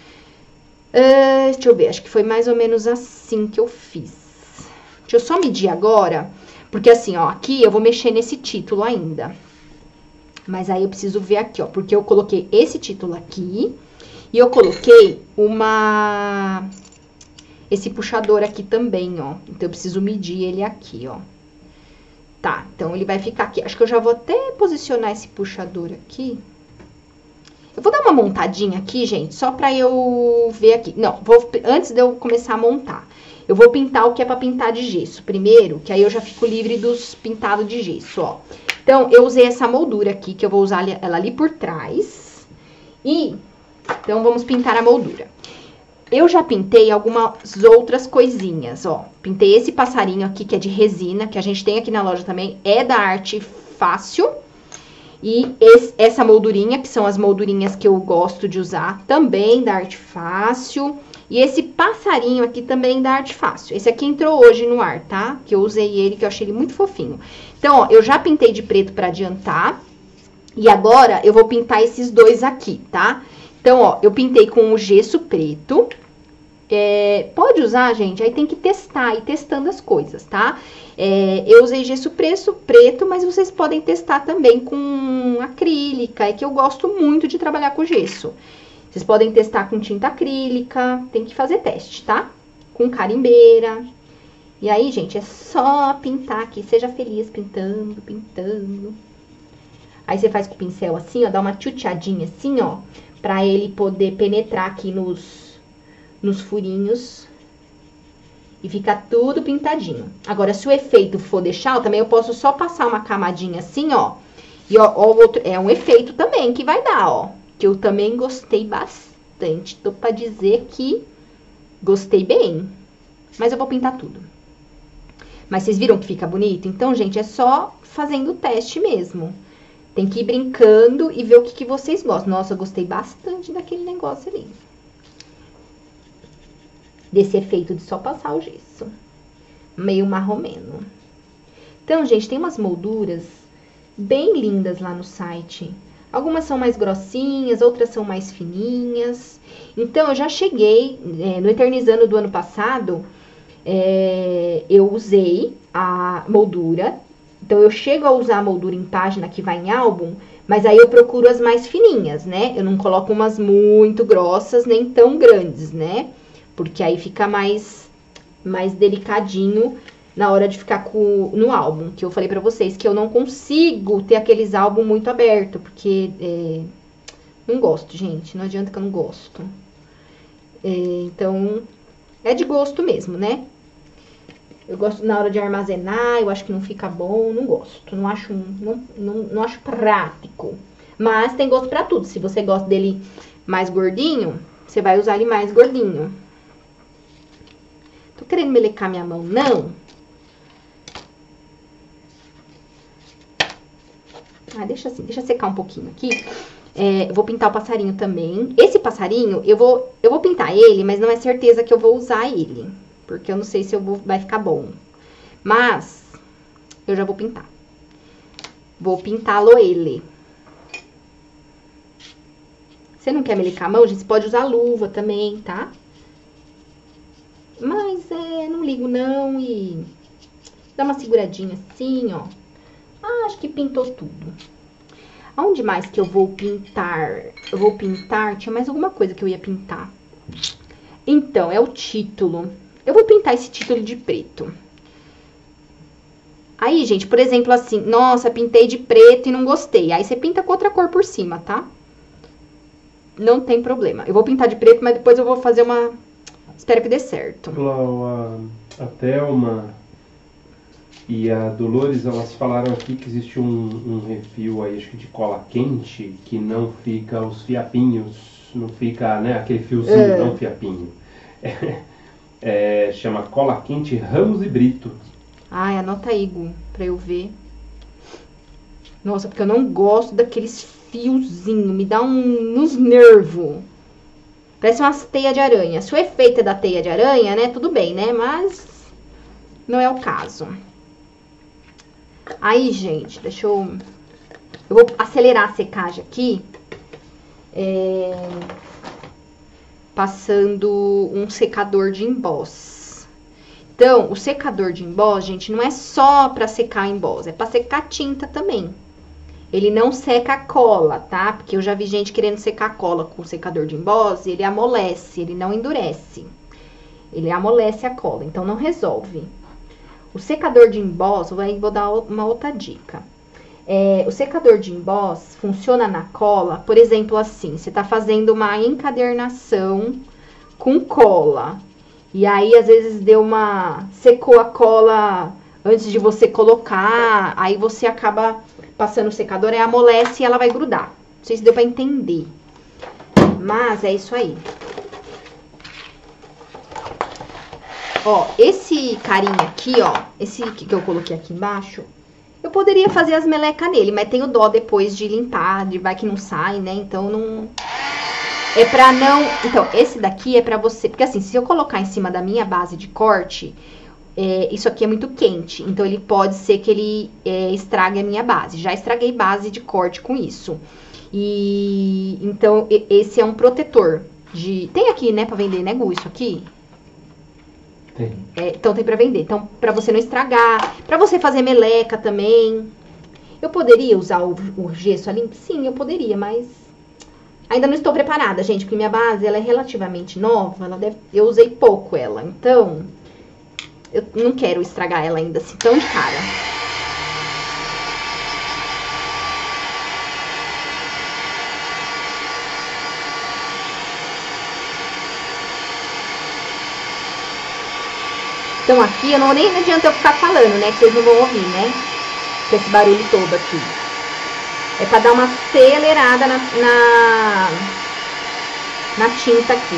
Uh, deixa eu ver, acho que foi mais ou menos assim que eu fiz. Deixa eu só medir agora. Porque assim, ó, aqui eu vou mexer nesse título ainda. Mas aí eu preciso ver aqui, ó, porque eu coloquei esse título aqui e eu coloquei uma... esse puxador aqui também, ó. Então, eu preciso medir ele aqui, ó. Tá, então ele vai ficar aqui. Acho que eu já vou até posicionar esse puxador aqui. Eu vou dar uma montadinha aqui, gente, só pra eu ver aqui. Não, vou, antes de eu começar a montar, eu vou pintar o que é pra pintar de gesso primeiro, que aí eu já fico livre dos pintados de gesso, ó. Então, eu usei essa moldura aqui, que eu vou usar ela ali por trás. E, então, vamos pintar a moldura. Eu já pintei algumas outras coisinhas, ó. Pintei esse passarinho aqui, que é de resina, que a gente tem aqui na loja também. É da Arte Fácil. E esse, essa moldurinha, que são as moldurinhas que eu gosto de usar, também da Arte Fácil. E esse passarinho aqui também da Arte Fácil. Esse aqui entrou hoje no ar, tá? Que eu usei ele, que eu achei ele muito fofinho. Então, ó, eu já pintei de preto pra adiantar. E agora, eu vou pintar esses dois aqui, tá? Então, ó, eu pintei com o gesso preto. É, pode usar, gente, aí tem que testar, ir testando as coisas, tá? É, eu usei gesso preto, preto, mas vocês podem testar também com acrílica. É que eu gosto muito de trabalhar com gesso. Vocês podem testar com tinta acrílica, tem que fazer teste, tá? Com carimbeira. E aí, gente, é só pintar aqui, seja feliz pintando, pintando. Aí você faz com o pincel assim, ó, dá uma tchutchadinha assim, ó, pra ele poder penetrar aqui nos, nos furinhos. E fica tudo pintadinho. Agora, se o efeito for deixar, também eu posso só passar uma camadinha assim, ó. E ó, ó, outro, é um efeito também que vai dar, ó. Que eu também gostei bastante. Tô pra dizer que gostei bem. Mas eu vou pintar tudo. Mas vocês viram que fica bonito? Então, gente, é só fazendo o teste mesmo. Tem que ir brincando e ver o que, que vocês gostam. Nossa, eu gostei bastante daquele negócio ali. Desse efeito de só passar o gesso. Meio marromeno. Então, gente, tem umas molduras bem lindas lá no site. Algumas são mais grossinhas, outras são mais fininhas. Então, eu já cheguei, é, no Eternizando do ano passado, é, eu usei a moldura. Então, eu chego a usar a moldura em página que vai em álbum, mas aí eu procuro as mais fininhas, né? Eu não coloco umas muito grossas, nem tão grandes, né? Porque aí fica mais, mais delicadinho na hora de ficar com, no álbum. Que eu falei pra vocês que eu não consigo ter aqueles álbuns muito abertos. Porque é, não gosto, gente. Não adianta que eu não gosto. É, então, é de gosto mesmo, né? Eu gosto na hora de armazenar, eu acho que não fica bom. Não gosto. Não acho, não, não, não acho prático. Mas tem gosto pra tudo. Se você gosta dele mais gordinho, você vai usar ele mais gordinho. Tô querendo melecar minha mão, não? Ah, deixa assim, deixa secar um pouquinho aqui. É, eu vou pintar o passarinho também. Esse passarinho, eu vou, eu vou pintar ele, mas não é certeza que eu vou usar ele. Porque eu não sei se eu vou, vai ficar bom. Mas, eu já vou pintar. Vou pintá-lo ele. Você não quer melecar a mão, gente? Você pode usar luva também, tá? Mas, é, não ligo não e dá uma seguradinha assim, ó. Ah, acho que pintou tudo. Aonde mais que eu vou pintar? Eu vou pintar, tinha mais alguma coisa que eu ia pintar. Então, é o título. Eu vou pintar esse título de preto. Aí, gente, por exemplo, assim, nossa, pintei de preto e não gostei. Aí você pinta com outra cor por cima, tá? Não tem problema. Eu vou pintar de preto, mas depois eu vou fazer uma... Espero que dê certo. Glau, a, a Thelma e a Dolores, elas falaram aqui que existe um, um refil aí, acho que de cola quente, que não fica os fiapinhos, não fica, né, aquele fiozinho, É. não fiapinho. É, é, chama cola quente Ramos e Brito. Ai, anota aí, Gu, pra eu ver. Nossa, porque eu não gosto daqueles fiozinhos. Me dá um nos nervos. Parece umas teias de aranha. Se o efeito é da teia de aranha, né? Tudo bem, né? Mas não é o caso. Aí, gente, deixa eu... Eu vou acelerar a secagem aqui. É... Passando um secador de emboss. Então, o secador de emboss, gente, não é só pra secar emboss, é pra secar tinta também. Ele não seca a cola, tá? Porque eu já vi gente querendo secar a cola com o secador de emboss, ele amolece, ele não endurece. Ele amolece a cola, então não resolve. O secador de emboss, aí vou dar uma outra dica. É, o secador de emboss funciona na cola, por exemplo, assim, você tá fazendo uma encadernação com cola. E aí, às vezes, deu uma... secou a cola antes de você colocar, aí você acaba passando o secador, aí amolece e ela vai grudar. Não sei se deu pra entender. Mas é isso aí. Ó, esse carinha aqui, ó, esse que eu coloquei aqui embaixo, eu poderia fazer as melecas nele, mas tenho dó depois de limpar, de vai que não sai, né? Então, não... É pra não... Então, esse daqui é pra você... Porque assim, se eu colocar em cima da minha base de corte, é, isso aqui é muito quente. Então, ele pode ser que ele é, estrague a minha base. Já estraguei base de corte com isso. E... Então, esse é um protetor de... Tem aqui, né, pra vender, né, Gu, isso aqui? Tem. É, então, tem pra vender. Então, pra você não estragar. Pra você fazer meleca também. Eu poderia usar o, o gesso ali? Sim, eu poderia, mas... Ainda não estou preparada, gente, porque minha base, ela é relativamente nova, ela deve, eu usei pouco ela, então, eu não quero estragar ela ainda assim, tão de cara. Então aqui, eu não, nem adianta eu ficar falando, né, que vocês não vão ouvir, né, com esse barulho todo aqui. É pra dar uma acelerada na, na, na tinta aqui.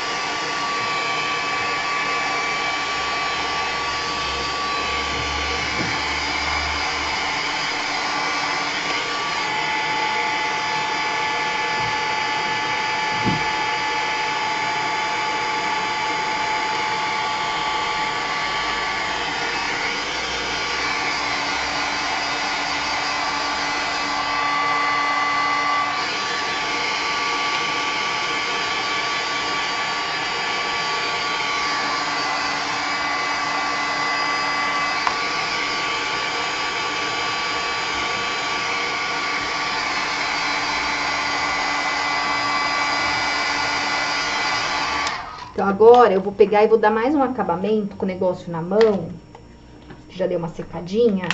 Então, agora eu vou pegar e vou dar mais um acabamento com o negócio na mão. Já deu uma secadinha.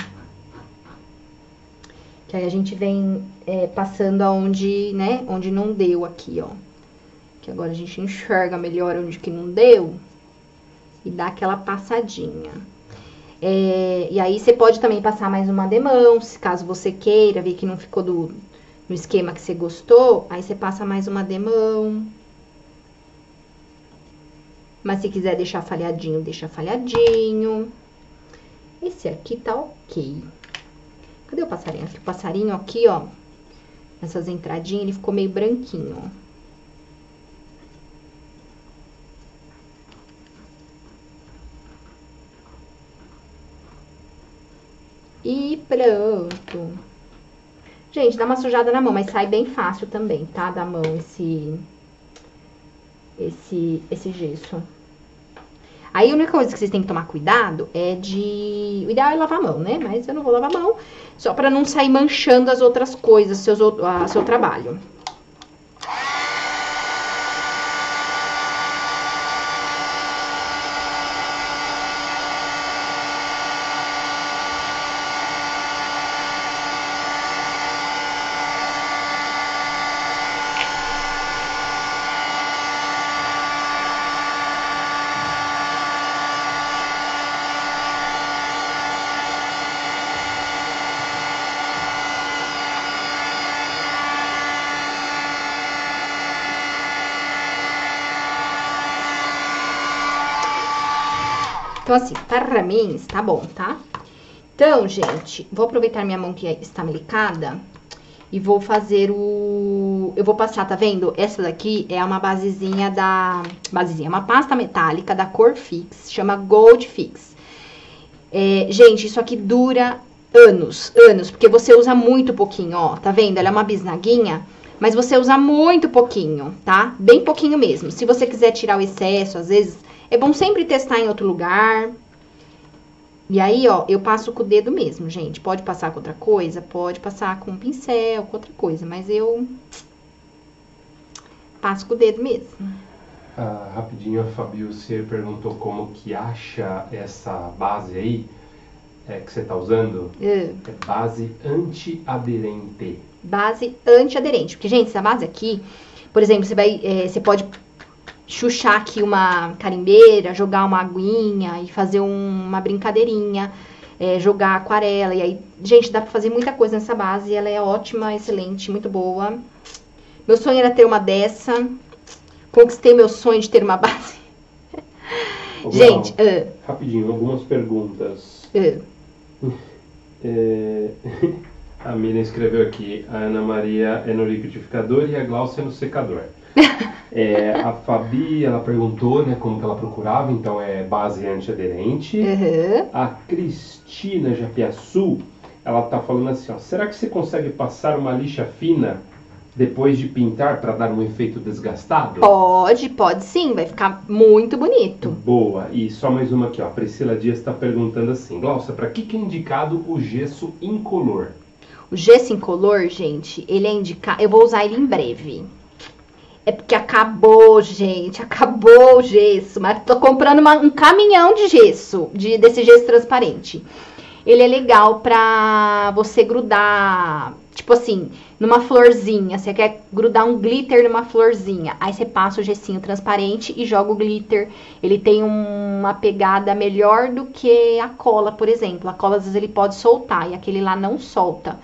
Que aí a gente vem é, passando aonde, né, onde não deu aqui, ó. Que agora a gente enxerga melhor onde que não deu. E dá aquela passadinha. É, e aí você pode também passar mais uma demão, se caso você queira, ver que não ficou do, no esquema que você gostou. Aí você passa mais uma demão. Mas se quiser deixar falhadinho, deixa falhadinho. Esse aqui tá ok. Cadê o passarinho? Aqui, o passarinho aqui, ó. Essas entradinhas, ele ficou meio branquinho, ó. E pronto. Gente, dá uma sujada na mão, mas sai bem fácil também, tá? Da mão esse... Esse, esse gesso. Aí a única coisa que vocês têm que tomar cuidado é de... O ideal é lavar a mão, né? Mas eu não vou lavar a mão, só pra não sair manchando as outras coisas, seus, a, seu trabalho. Então, assim, para mim, está bom, tá? Então, gente, vou aproveitar minha mão que está melicada e vou fazer o... Eu vou passar, tá vendo? Essa daqui é uma basezinha da... Basezinha, uma pasta metálica da cor Fix, chama Gold Fix. É, gente, isso aqui dura anos, anos, porque você usa muito pouquinho, ó, tá vendo? Ela é uma bisnaguinha, mas você usa muito pouquinho, tá? Bem pouquinho mesmo. Se você quiser tirar o excesso, às vezes, é bom sempre testar em outro lugar. E aí, ó, eu passo com o dedo mesmo, gente. Pode passar com outra coisa? Pode passar com um pincel, com outra coisa, mas eu passo com o dedo mesmo. Ah, rapidinho, a Fabiucci perguntou como que acha essa base aí é, que você tá usando. Uh. É base antiaderente. Base antiaderente. Porque, gente, essa base aqui, por exemplo, você vai, é, você pode chuchar aqui uma carimbeira, jogar uma aguinha e fazer um, uma brincadeirinha, é, jogar aquarela. E aí, gente, dá pra fazer muita coisa nessa base. Ela é ótima, excelente, muito boa. Meu sonho era ter uma dessa. Conquistei meu sonho de ter uma base. Ô, gente, Glau, uh, rapidinho, algumas perguntas. Uh. É, a Miriam escreveu aqui, a Ana Maria é no liquidificador e a Glaucia é no secador. É, a Fabi, ela perguntou, né, como que ela procurava, então é base antiaderente. Uhum. A Cristina Japiaçu, ela tá falando assim, ó, será que você consegue passar uma lixa fina depois de pintar para dar um efeito desgastado? Pode, pode sim, vai ficar muito bonito. Boa, e só mais uma aqui, ó, a Priscila Dias está perguntando assim, Glaucia, para que que é indicado o gesso incolor? O gesso incolor, gente, ele é indicado, eu vou usar ele em breve. É porque acabou, gente, acabou o gesso, mas tô comprando uma, um caminhão de gesso, de, desse gesso transparente. Ele é legal pra você grudar, tipo assim, numa florzinha. Você quer grudar um glitter numa florzinha. Aí você passa o gessinho transparente e joga o glitter. Ele tem uma pegada melhor do que a cola, por exemplo. A cola, às vezes, ele pode soltar e aquele lá não solta.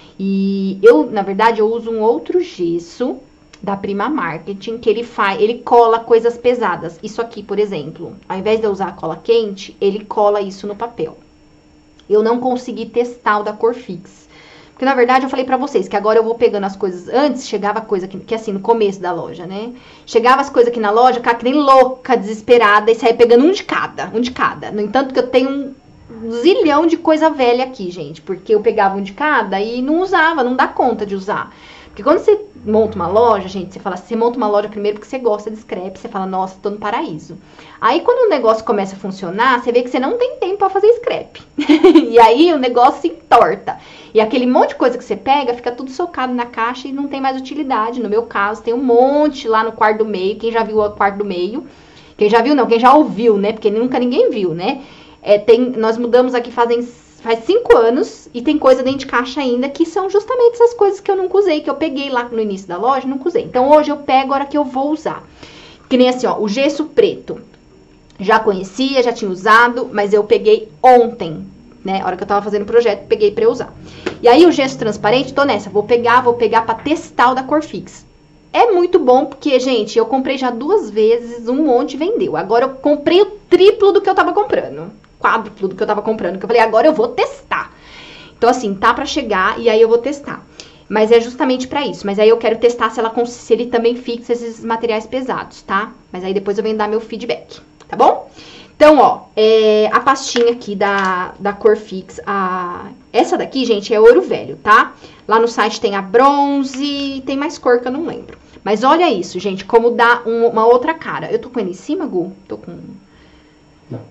E eu, na verdade, eu uso um outro gesso da Prima Marketing, que ele faz, ele cola coisas pesadas. Isso aqui, por exemplo, ao invés de eu usar a cola quente, ele cola isso no papel. Eu não consegui testar o da cor Fix. Porque, na verdade, eu falei pra vocês que agora eu vou pegando as coisas. Antes, chegava coisa que, que assim, no começo da loja, né? Chegava as coisas aqui na loja, ficava que nem louca, desesperada, e saía pegando um de cada, um de cada. No entanto, que eu tenho um zilhão de coisa velha aqui, gente. Porque eu pegava um de cada e não usava, não dá conta de usar. Porque quando você monta uma loja, gente, você fala, você monta uma loja primeiro porque você gosta de scrap, você fala, nossa, tô no paraíso. Aí quando o negócio começa a funcionar, você vê que você não tem tempo pra fazer scrap. E aí o negócio se entorta. E aquele monte de coisa que você pega, fica tudo socado na caixa e não tem mais utilidade. No meu caso, tem um monte lá no quarto do meio. Quem já viu o quarto do meio? Quem já viu não, quem já ouviu, né? Porque nunca ninguém viu, né? É, tem, nós mudamos aqui fazem... Faz cinco anos e tem coisa dentro de caixa ainda que são justamente essas coisas que eu nunca usei, que eu peguei lá no início da loja e nunca usei. Então hoje eu pego a hora que eu vou usar. Que nem assim, ó, o gesso preto. Já conhecia, já tinha usado, mas eu peguei ontem, né? A hora que eu tava fazendo o projeto, peguei pra eu usar. E aí o gesso transparente, tô nessa, vou pegar, vou pegar pra testar o da cor Fix. É muito bom porque, gente, eu comprei já duas vezes, um monte vendeu. Agora eu comprei o triplo do que eu tava comprando. Quádruplo do que eu tava comprando, que eu falei, agora eu vou testar. Então, assim, tá pra chegar e aí eu vou testar. Mas é justamente pra isso. Mas aí eu quero testar se, ela, se ele também fixa esses materiais pesados, tá? Mas aí depois eu venho dar meu feedback, tá bom? Então, ó, é, a pastinha aqui da, da cor Fix, a, essa daqui, gente, é ouro velho, tá? Lá no site tem a bronze, tem mais cor que eu não lembro. Mas olha isso, gente, como dá um, uma outra cara. Eu tô com ele em cima, Gu? Tô com... Não.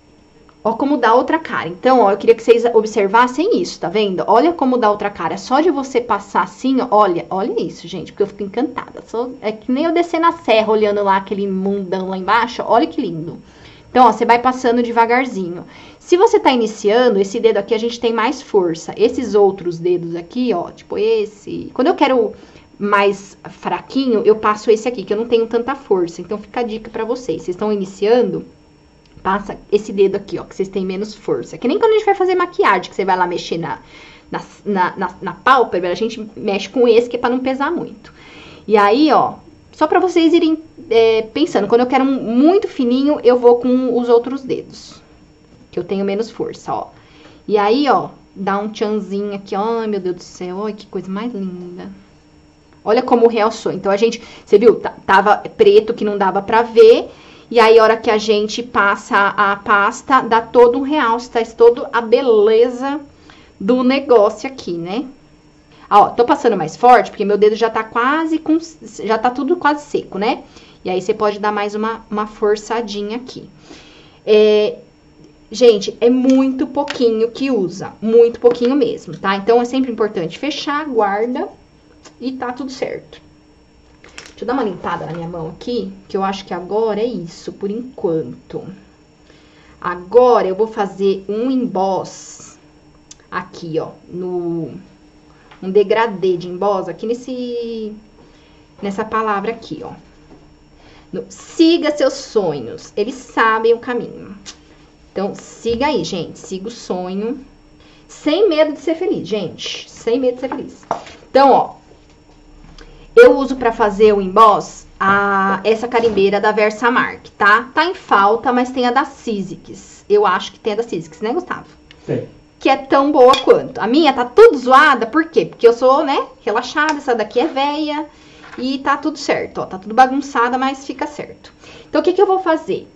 Ó como dá outra cara. Então, ó, eu queria que vocês observassem isso, tá vendo? Olha como dá outra cara. Só de você passar assim, ó, olha, olha isso, gente, porque eu fico encantada. Só, é que nem eu descer na serra, olhando lá aquele mundão lá embaixo, olha que lindo. Então, ó, você vai passando devagarzinho. Se você tá iniciando, esse dedo aqui a gente tem mais força. Esses outros dedos aqui, ó, tipo esse... Quando eu quero mais fraquinho, eu passo esse aqui, que eu não tenho tanta força. Então, fica a dica pra vocês. Vocês estão iniciando... Passa esse dedo aqui, ó, que vocês têm menos força. Que nem quando a gente vai fazer maquiagem, que você vai lá mexer na, na, na, na, na pálpebra, a gente mexe com esse, que é pra não pesar muito. E aí, ó, só pra vocês irem é, pensando, quando eu quero um muito fininho, eu vou com os outros dedos. que eu tenho menos força, ó. E aí, ó, dá um tchanzinho aqui, ó, ai meu Deus do céu, olha que coisa mais linda. Olha como realçou. Então, a gente, você viu, tava preto que não dava pra ver. E aí, a hora que a gente passa a pasta, dá todo um realce, tá? Todo a beleza do negócio aqui, né? Ó, tô passando mais forte, porque meu dedo já tá quase com... Já tá tudo quase seco, né? E aí, você pode dar mais uma, uma forçadinha aqui. É, gente, é muito pouquinho que usa. Muito pouquinho mesmo, tá? Então, é sempre importante fechar, guarda e tá tudo certo. Deixa eu dar uma limpada na minha mão aqui, que eu acho que agora é isso, por enquanto. Agora, eu vou fazer um emboss aqui, ó, no... Um degradê de emboss aqui nesse... Nessa palavra aqui, ó. No, siga seus sonhos, eles sabem o caminho. Então, siga aí, gente, siga o sonho. Sem medo de ser feliz, gente, sem medo de ser feliz. Então, ó, eu uso pra fazer o emboss a, essa carimbeira da Versamark, tá? Tá em falta, mas tem a da Sizzix. Eu acho que tem a da Sizzix, né, Gustavo? Sim. Que é tão boa quanto. A minha tá tudo zoada, por quê? Porque eu sou, né, relaxada, essa daqui é velha e tá tudo certo, ó. Tá tudo bagunçada, mas fica certo. Então, o que que eu vou fazer?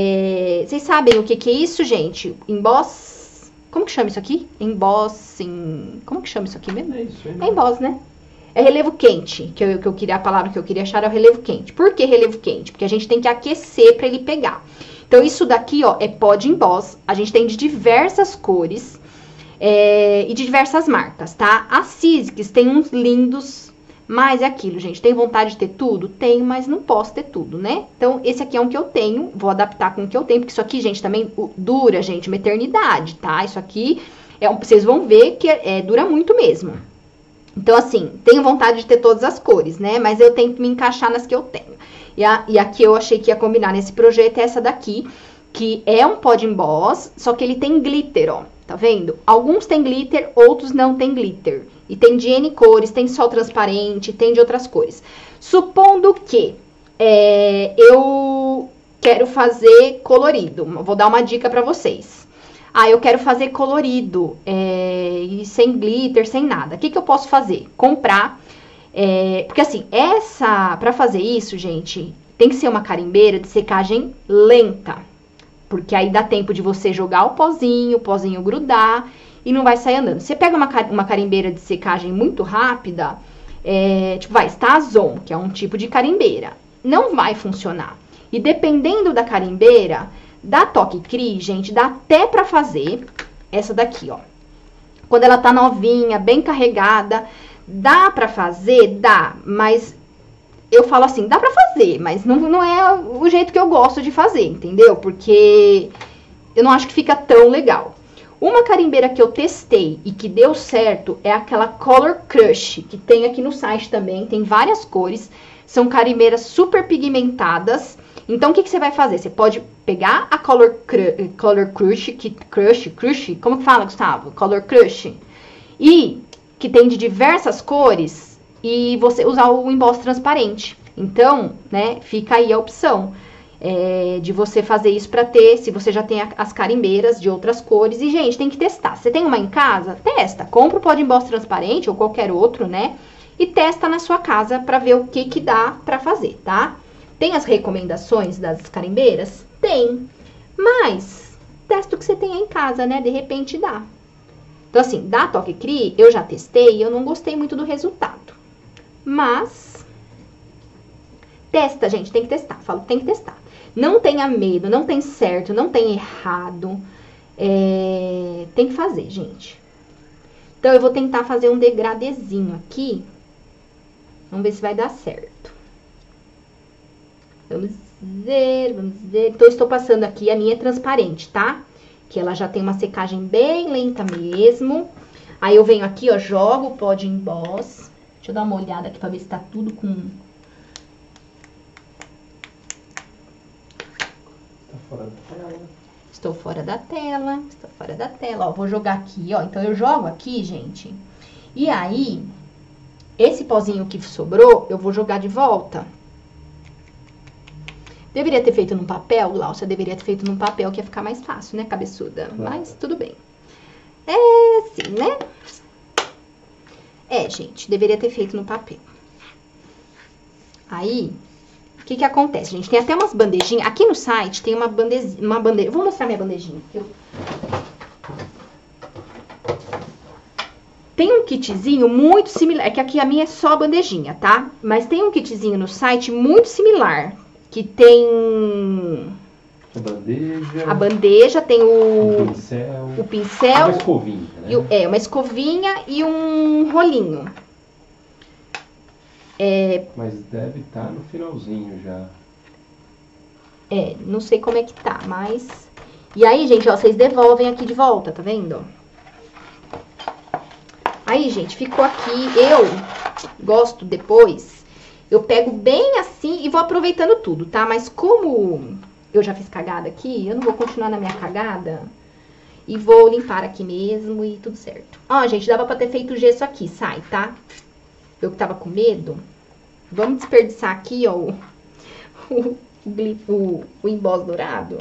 É, vocês sabem o que que é isso, gente? Emboss... Como que chama isso aqui? Embossing... Como que chama isso aqui mesmo? É isso, é, é emboss, né? É relevo quente, que eu, que eu queria, a palavra que eu queria achar é o relevo quente. Por que relevo quente? Porque a gente tem que aquecer pra ele pegar. Então, isso daqui, ó, é pó de emboss. A gente tem de diversas cores é, e de diversas marcas, tá? A Sizzix tem uns lindos, mas é aquilo, gente. Tem vontade de ter tudo? Tenho, mas não posso ter tudo, né? Então, esse aqui é um que eu tenho. Vou adaptar com o que eu tenho, porque isso aqui, gente, também dura, gente, uma eternidade, tá? Isso aqui, é um, vocês vão ver que é, dura muito mesmo. Então, assim, tenho vontade de ter todas as cores, né? Mas eu tento me encaixar nas que eu tenho. E a, e a que eu achei que ia combinar nesse projeto é essa daqui, que é um pó de emboss, só que ele tem glitter, ó. Tá vendo? Alguns tem glitter, outros não tem glitter. E tem de N cores, tem sol transparente, tem de outras cores. Supondo que é, eu quero fazer colorido. Vou dar uma dica pra vocês. Ah, eu quero fazer colorido, é, e sem glitter, sem nada. O que que eu posso fazer? Comprar, é, porque assim, essa, pra fazer isso, gente, tem que ser uma carimbeira de secagem lenta. Porque aí dá tempo de você jogar o pozinho, o pozinho grudar e não vai sair andando. Você pega uma, uma carimbeira de secagem muito rápida, é, tipo, vai, Stazon, que é um tipo de carimbeira. Não vai funcionar. E dependendo da carimbeira... Da Toque Cri, gente, dá até pra fazer essa daqui, ó. Quando ela tá novinha, bem carregada, dá pra fazer? Dá, mas eu falo assim, dá pra fazer, mas não, não é o jeito que eu gosto de fazer, entendeu? Porque eu não acho que fica tão legal. Uma carimbeira que eu testei e que deu certo é aquela Color Crush, que tem aqui no site também, tem várias cores, são carimbeiras super pigmentadas. Então, o que que você vai fazer? Você pode pegar a Color, cru, color Crush, que, crush, crush, como que fala, Gustavo? Color Crush. E que tem de diversas cores e você usar o emboss transparente. Então, né, fica aí a opção é, de você fazer isso pra ter, se você já tem a, as carimbeiras de outras cores. E, gente, tem que testar. Você tem uma em casa? Testa. Compra o pó de emboss transparente ou qualquer outro, né? E testa na sua casa pra ver o que que dá pra fazer, tá? Tem as recomendações das carimbeiras? Tem. Mas, testa o que você tem aí em casa, né? De repente dá. Então, assim, da Toque Cri, eu já testei e eu não gostei muito do resultado. Mas, testa, gente, tem que testar. Falo, tem que testar. Não tenha medo, não tem certo, não tem errado. É... Tem que fazer, gente. Então, eu vou tentar fazer um degradezinho aqui. Vamos ver se vai dar certo. Vamos ver, vamos ver. Então, eu estou passando aqui, a minha é transparente, tá? Que ela já tem uma secagem bem lenta mesmo. Aí, eu venho aqui, ó, jogo o pó de emboss. Deixa eu dar uma olhada aqui pra ver se tá tudo com... Tá fora da tela. Estou fora da tela, estou fora da tela. Ó, vou jogar aqui, ó. Então, eu jogo aqui, gente. E aí, esse pozinho que sobrou, eu vou jogar de volta. Deveria ter feito num papel, Glaucia, deveria ter feito num papel, que ia ficar mais fácil, né, cabeçuda? Claro. Mas tudo bem. É assim, né? É, gente, deveria ter feito no papel. Aí, o que que acontece, gente? Tem até umas bandejinhas. Aqui no site tem uma bandeja. Uma bandeja. Vou mostrar minha bandejinha. Eu... Tem um kitzinho muito similar. É que aqui a minha é só a bandejinha, tá? Mas tem um kitzinho no site muito similar. Que tem... A bandeja. A bandeja, tem o... O pincel. O pincel. Uma escovinha, né? E o- é, uma escovinha e um rolinho. É, Mas deve estar no finalzinho já. é, não sei como é que tá, mas... E aí, gente, ó, vocês devolvem aqui de volta, tá vendo? Aí, gente, ficou aqui. Eu gosto depois, eu pego bem assim e vou aproveitando tudo, tá? Mas como eu já fiz cagada aqui, eu não vou continuar na minha cagada e vou limpar aqui mesmo e tudo certo. Ó, gente, dava pra ter feito gesso aqui, sai, tá? Eu que tava com medo. Vamos desperdiçar aqui, ó, o, o, o, o emboss dourado.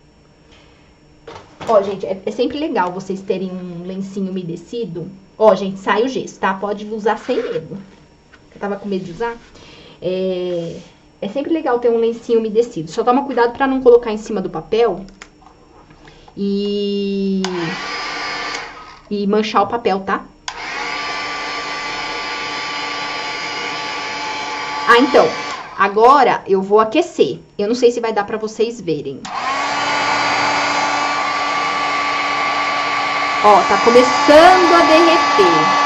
Ó, gente, é, é sempre legal vocês terem um lencinho umedecido. Ó, gente, sai o gesso, tá? Pode usar sem medo. Eu tava com medo de usar. É, é sempre legal ter um lencinho umedecido. Só toma cuidado pra não colocar em cima do papel e, e manchar o papel, tá? Ah, então, agora eu vou aquecer. Eu não sei se vai dar pra vocês verem. Ó, tá começando a derreter.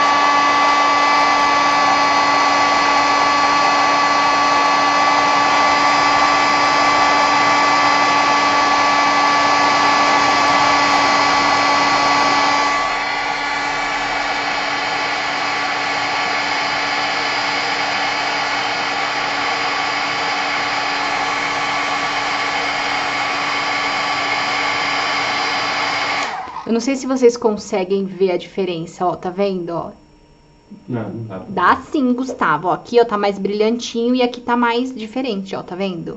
Eu não sei se vocês conseguem ver a diferença, ó, tá vendo, ó? Não, não dá. Dá sim, Gustavo, ó, aqui, ó, tá mais brilhantinho e aqui tá mais diferente, ó, tá vendo?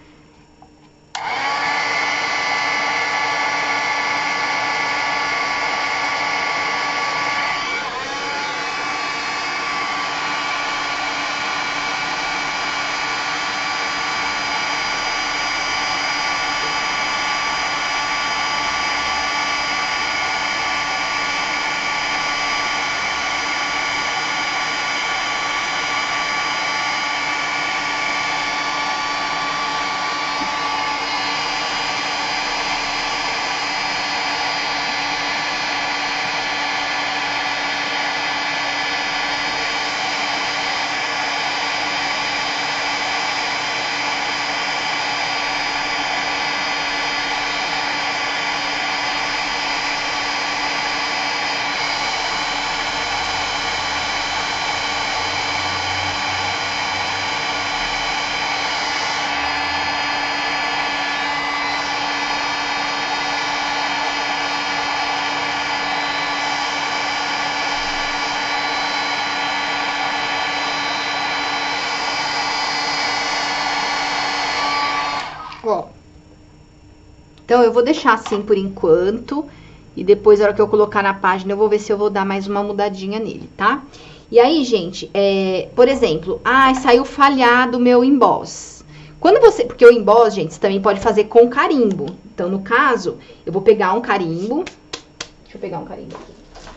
Ó. Então, eu vou deixar assim por enquanto. E depois, na hora que eu colocar na página, eu vou ver se eu vou dar mais uma mudadinha nele, tá? E aí, gente, é, por exemplo, ah, saiu falhado o meu emboss. Quando você... Porque o emboss, gente, você também pode fazer com carimbo. Então, no caso, eu vou pegar um carimbo. Deixa eu pegar um carimbo aqui.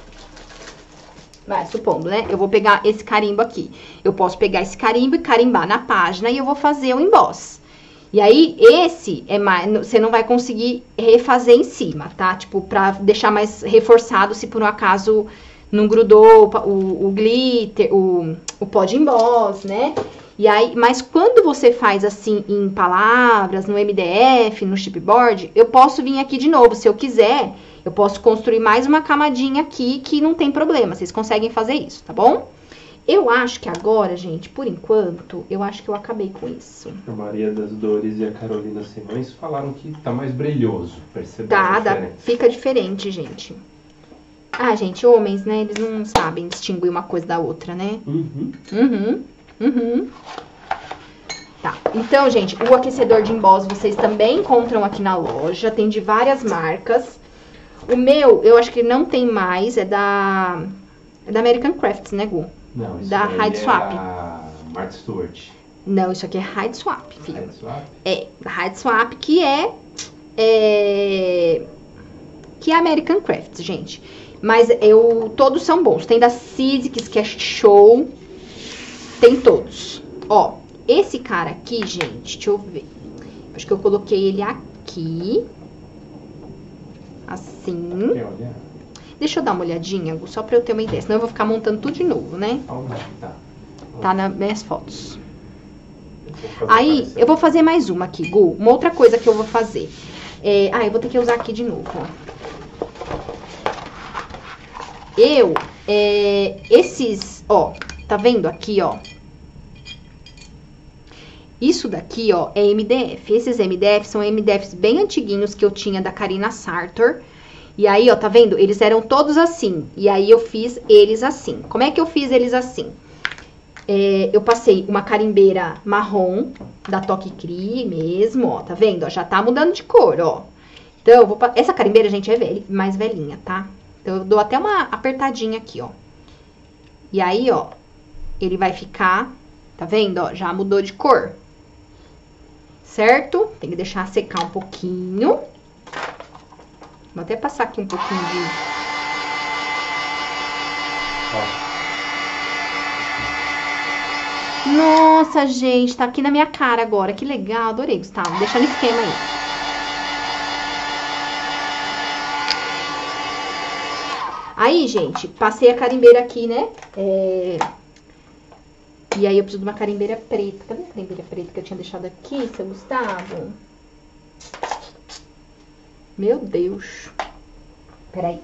Vai, supondo, né? Eu vou pegar esse carimbo aqui. Eu posso pegar esse carimbo e carimbar na página e eu vou fazer o emboss. E aí, esse é mais... Você não vai conseguir refazer em cima, tá? Tipo, pra deixar mais reforçado se por um acaso não grudou o, o glitter, o, o pó de emboss, né? E aí, mas quando você faz assim em palavras, no M D F, no chipboard, eu posso vir aqui de novo. Se eu quiser, eu posso construir mais uma camadinha aqui que não tem problema. Vocês conseguem fazer isso, tá bom? Eu acho que agora, gente, por enquanto, eu acho que eu acabei com isso. A Maria das Dores e a Carolina Simões falaram que tá mais brilhoso, percebeu Tá, a dá, diferença? fica diferente, gente. Ah, gente, homens, né, eles não sabem distinguir uma coisa da outra, né? Uhum. Uhum, uhum. Tá, então, gente, o aquecedor de emboss vocês também encontram aqui na loja. Tem de várias marcas. O meu, eu acho que não tem mais, é da, é da American Crafts, né, Gu? Não, isso da daí Hide é Swap. a Martha Stewart. Não, isso aqui é Hide Swap, filho. Hide Swap? É, da Hide Swap, que é, é... que é American Crafts, gente. Mas eu, todos são bons. Tem da Sizzix, que é show. Tem todos. Ó, esse cara aqui, gente, deixa eu ver. Acho que eu coloquei ele aqui. Assim. Quer olhar? Deixa eu dar uma olhadinha, Gu, só pra eu ter uma ideia. Senão eu vou ficar montando tudo de novo, né? Onde tá? Tá nas minhas fotos. Eu vou fazer Aí, aparecer. eu vou fazer mais uma aqui, Gu. Uma outra coisa que eu vou fazer. É... Ah, eu vou ter que usar aqui de novo, ó. Eu, é... esses, ó, tá vendo aqui, ó? Isso daqui, ó, é M D F. Esses M D F são M D Fs bem antiguinhos que eu tinha da Karina Sartor. E aí, ó, tá vendo? Eles eram todos assim. E aí eu fiz eles assim. Como é que eu fiz eles assim? É, eu passei uma carimbeira marrom da Toque Cri mesmo, ó, tá vendo? Ó, já tá mudando de cor, ó. Então, eu vou, essa carimbeira, gente, é velha, mais velhinha, tá? Então, eu dou até uma apertadinha aqui, ó. E aí, ó, ele vai ficar, tá vendo, ó? Já mudou de cor. Certo? Tem que deixar secar um pouquinho. Vou até passar aqui um pouquinho de... Ó. Nossa, gente, tá aqui na minha cara agora. Que legal, adorei, Gustavo. Deixa no esquema aí. Aí, gente, passei a carimbeira aqui, né? É... E aí eu preciso de uma carimbeira preta. Cadê a carimbeira preta que eu tinha deixado aqui, seu Gustavo? Meu Deus. Peraí.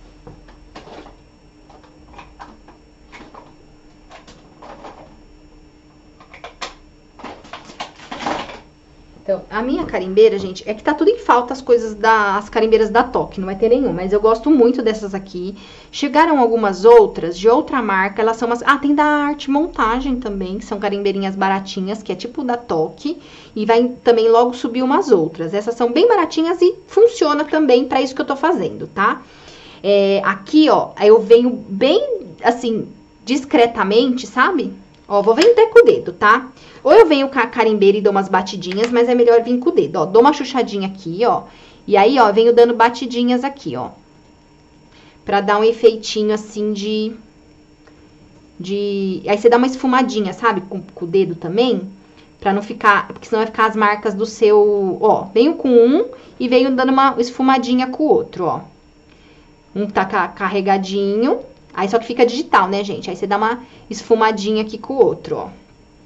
Então, a minha carimbeira, gente, é que tá tudo em falta as coisas das carimbeiras da Toque, não vai ter nenhuma, mas eu gosto muito dessas aqui. Chegaram algumas outras de outra marca, elas são umas... Ah, tem da Arte Montagem também, que são carimbeirinhas baratinhas, que é tipo da Toque, e vai também logo subir umas outras. Essas são bem baratinhas e funciona também pra isso que eu tô fazendo, tá? É, aqui, ó, eu venho bem, assim, discretamente, sabe? Ó, vou vir até com o dedo, tá? Ou eu venho com a carimbeira e dou umas batidinhas, mas é melhor vir com o dedo, ó. Dou uma chuchadinha aqui, ó. E aí, ó, venho dando batidinhas aqui, ó. Pra dar um efeitinho, assim, de... de... Aí você dá uma esfumadinha, sabe? Com, com o dedo também. Pra não ficar... Porque senão vai ficar as marcas do seu... Ó, venho com um e venho dando uma esfumadinha com o outro, ó. Um tá carregadinho. Aí só que fica digital, né, gente? Aí você dá uma esfumadinha aqui com o outro, ó.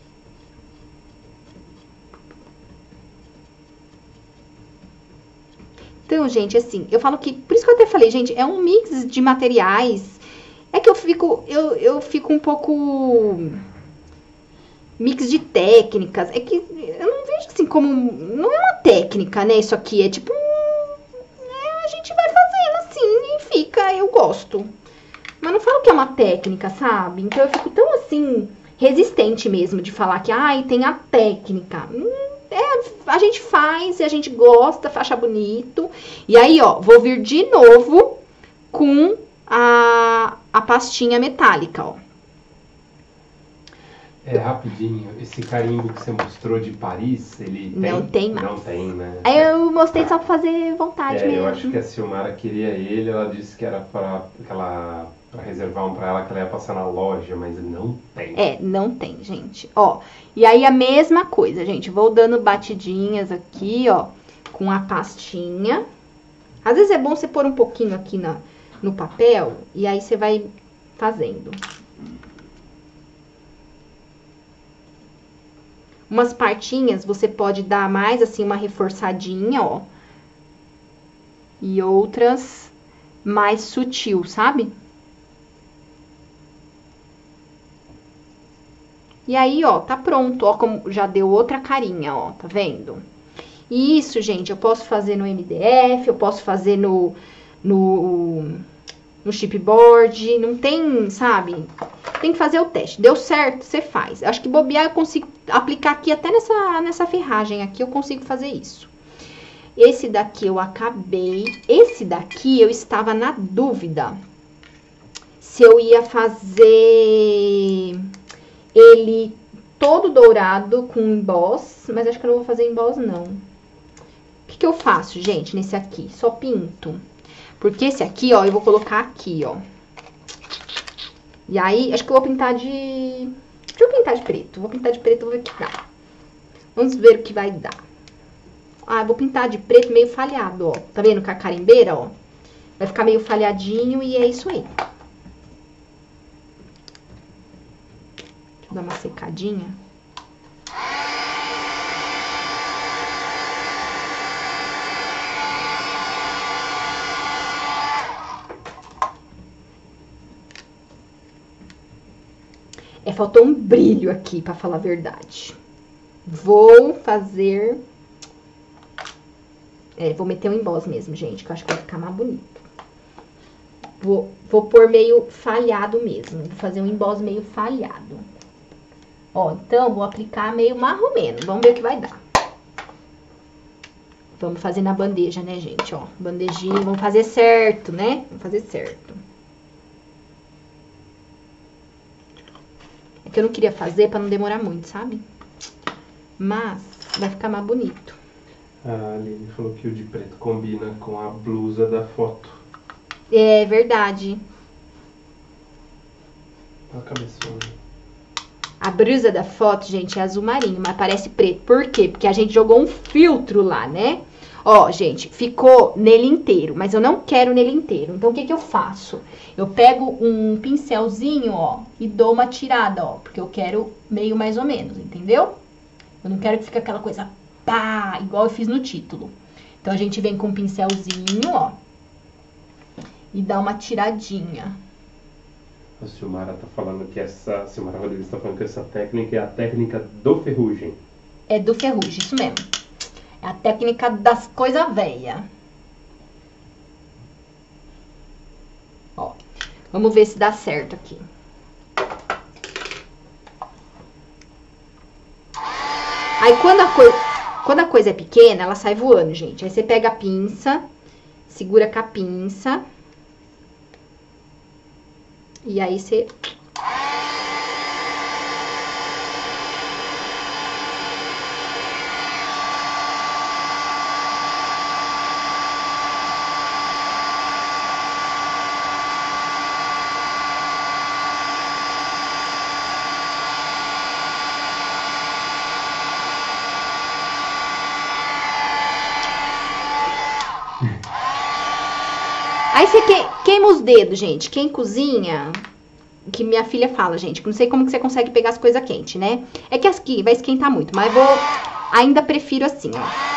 Então, gente, assim, eu falo que... Por isso que eu até falei, gente, é um mix de materiais. É que eu fico... Eu, eu fico um pouco... Mix de técnicas. É que eu não vejo assim como... Não é uma técnica, né, isso aqui. É tipo... É, a gente vai fazendo assim e fica... Eu gosto. Mas não falo que é uma técnica, sabe? Então eu fico tão assim... Resistente mesmo de falar que... Ai, tem a técnica. Hum, É, a gente faz e a gente gosta, acha bonito. E aí, ó, vou vir de novo com a, a pastinha metálica, ó. É, rapidinho, esse carimbo que você mostrou de Paris, ele tem? Não tem mais. Não tem, né? Aí eu mostrei só pra fazer vontade É, mesmo. eu acho que a Silmara queria ele, ela disse que era pra, que ela, pra reservar um pra ela, que ela ia passar na loja, mas não tem. É, não tem, gente. Ó, e aí a mesma coisa, gente. Vou dando batidinhas aqui, ó, com a pastinha. Às vezes é bom você pôr um pouquinho aqui na, no papel, e aí você vai fazendo. Umas partinhas você pode dar mais, assim, uma reforçadinha, ó. E outras mais sutil, sabe? E aí, ó, tá pronto, ó, como já deu outra carinha, ó, tá vendo? E isso, gente, eu posso fazer no M D F, eu posso fazer no, no, no chipboard, não tem, sabe? tem que fazer o teste. Deu certo, você faz. Acho que bobear eu consigo aplicar aqui, até nessa, nessa ferragem aqui, eu consigo fazer isso. Esse daqui eu acabei. Esse daqui eu estava na dúvida se eu ia fazer ele todo dourado com emboss, mas acho que eu não vou fazer emboss, não. O que que eu faço, gente, nesse aqui? Só pinto. Porque esse aqui, ó, eu vou colocar aqui, ó. E aí, acho que eu vou pintar de... Deixa eu pintar de preto. Vou pintar de preto, vou ver o que dá. Vamos ver o que vai dar. Ah, eu vou pintar de preto meio falhado, ó. Tá vendo com a carimbeira, ó? Vai ficar meio falhadinho e é isso aí. Deixa eu dar uma secadinha. É, faltou um brilho aqui, pra falar a verdade. Vou fazer... É, vou meter um emboss mesmo, gente, que eu acho que vai ficar mais bonito. Vou, vou pôr meio falhado mesmo. Vou fazer um emboss meio falhado. Ó, então, vou aplicar meio marromeno. Vamos ver o que vai dar. Vamos fazer na bandeja, né, gente? Ó, bandejinha, vamos fazer certo, né? Vamos fazer certo. É que eu não queria fazer pra não demorar muito, sabe? Mas vai ficar mais bonito. A Aline falou que o de preto combina com a blusa da foto. É verdade. Olha a cabeçona. A blusa da foto, gente, é azul marinho, mas parece preto. Por quê? Porque a gente jogou um filtro lá, né? Ó, gente, ficou nele inteiro, mas eu não quero nele inteiro. Então, o que que eu faço? Eu pego um pincelzinho, ó, e dou uma tirada, ó, porque eu quero meio mais ou menos, entendeu? Eu não quero que fique aquela coisa, pá, igual eu fiz no título. Então, a gente vem com um pincelzinho, ó, e dá uma tiradinha. A Silmara tá falando que essa... A Silmara Rodrigues tá falando que essa técnica é a técnica do ferrugem. É do ferrugem, isso mesmo. É a técnica das coisas velhas. Ó, vamos ver se dá certo aqui. Aí, quando a, coi quando a coisa é pequena, ela sai voando, gente. Aí, você pega a pinça, segura com a pinça. E aí, você... Aí você queima os dedos, gente. Quem cozinha, que minha filha fala, gente, que não sei como que você consegue pegar as coisas quentes, né? É que aqui vai esquentar muito, mas vou... Ainda prefiro assim, ó.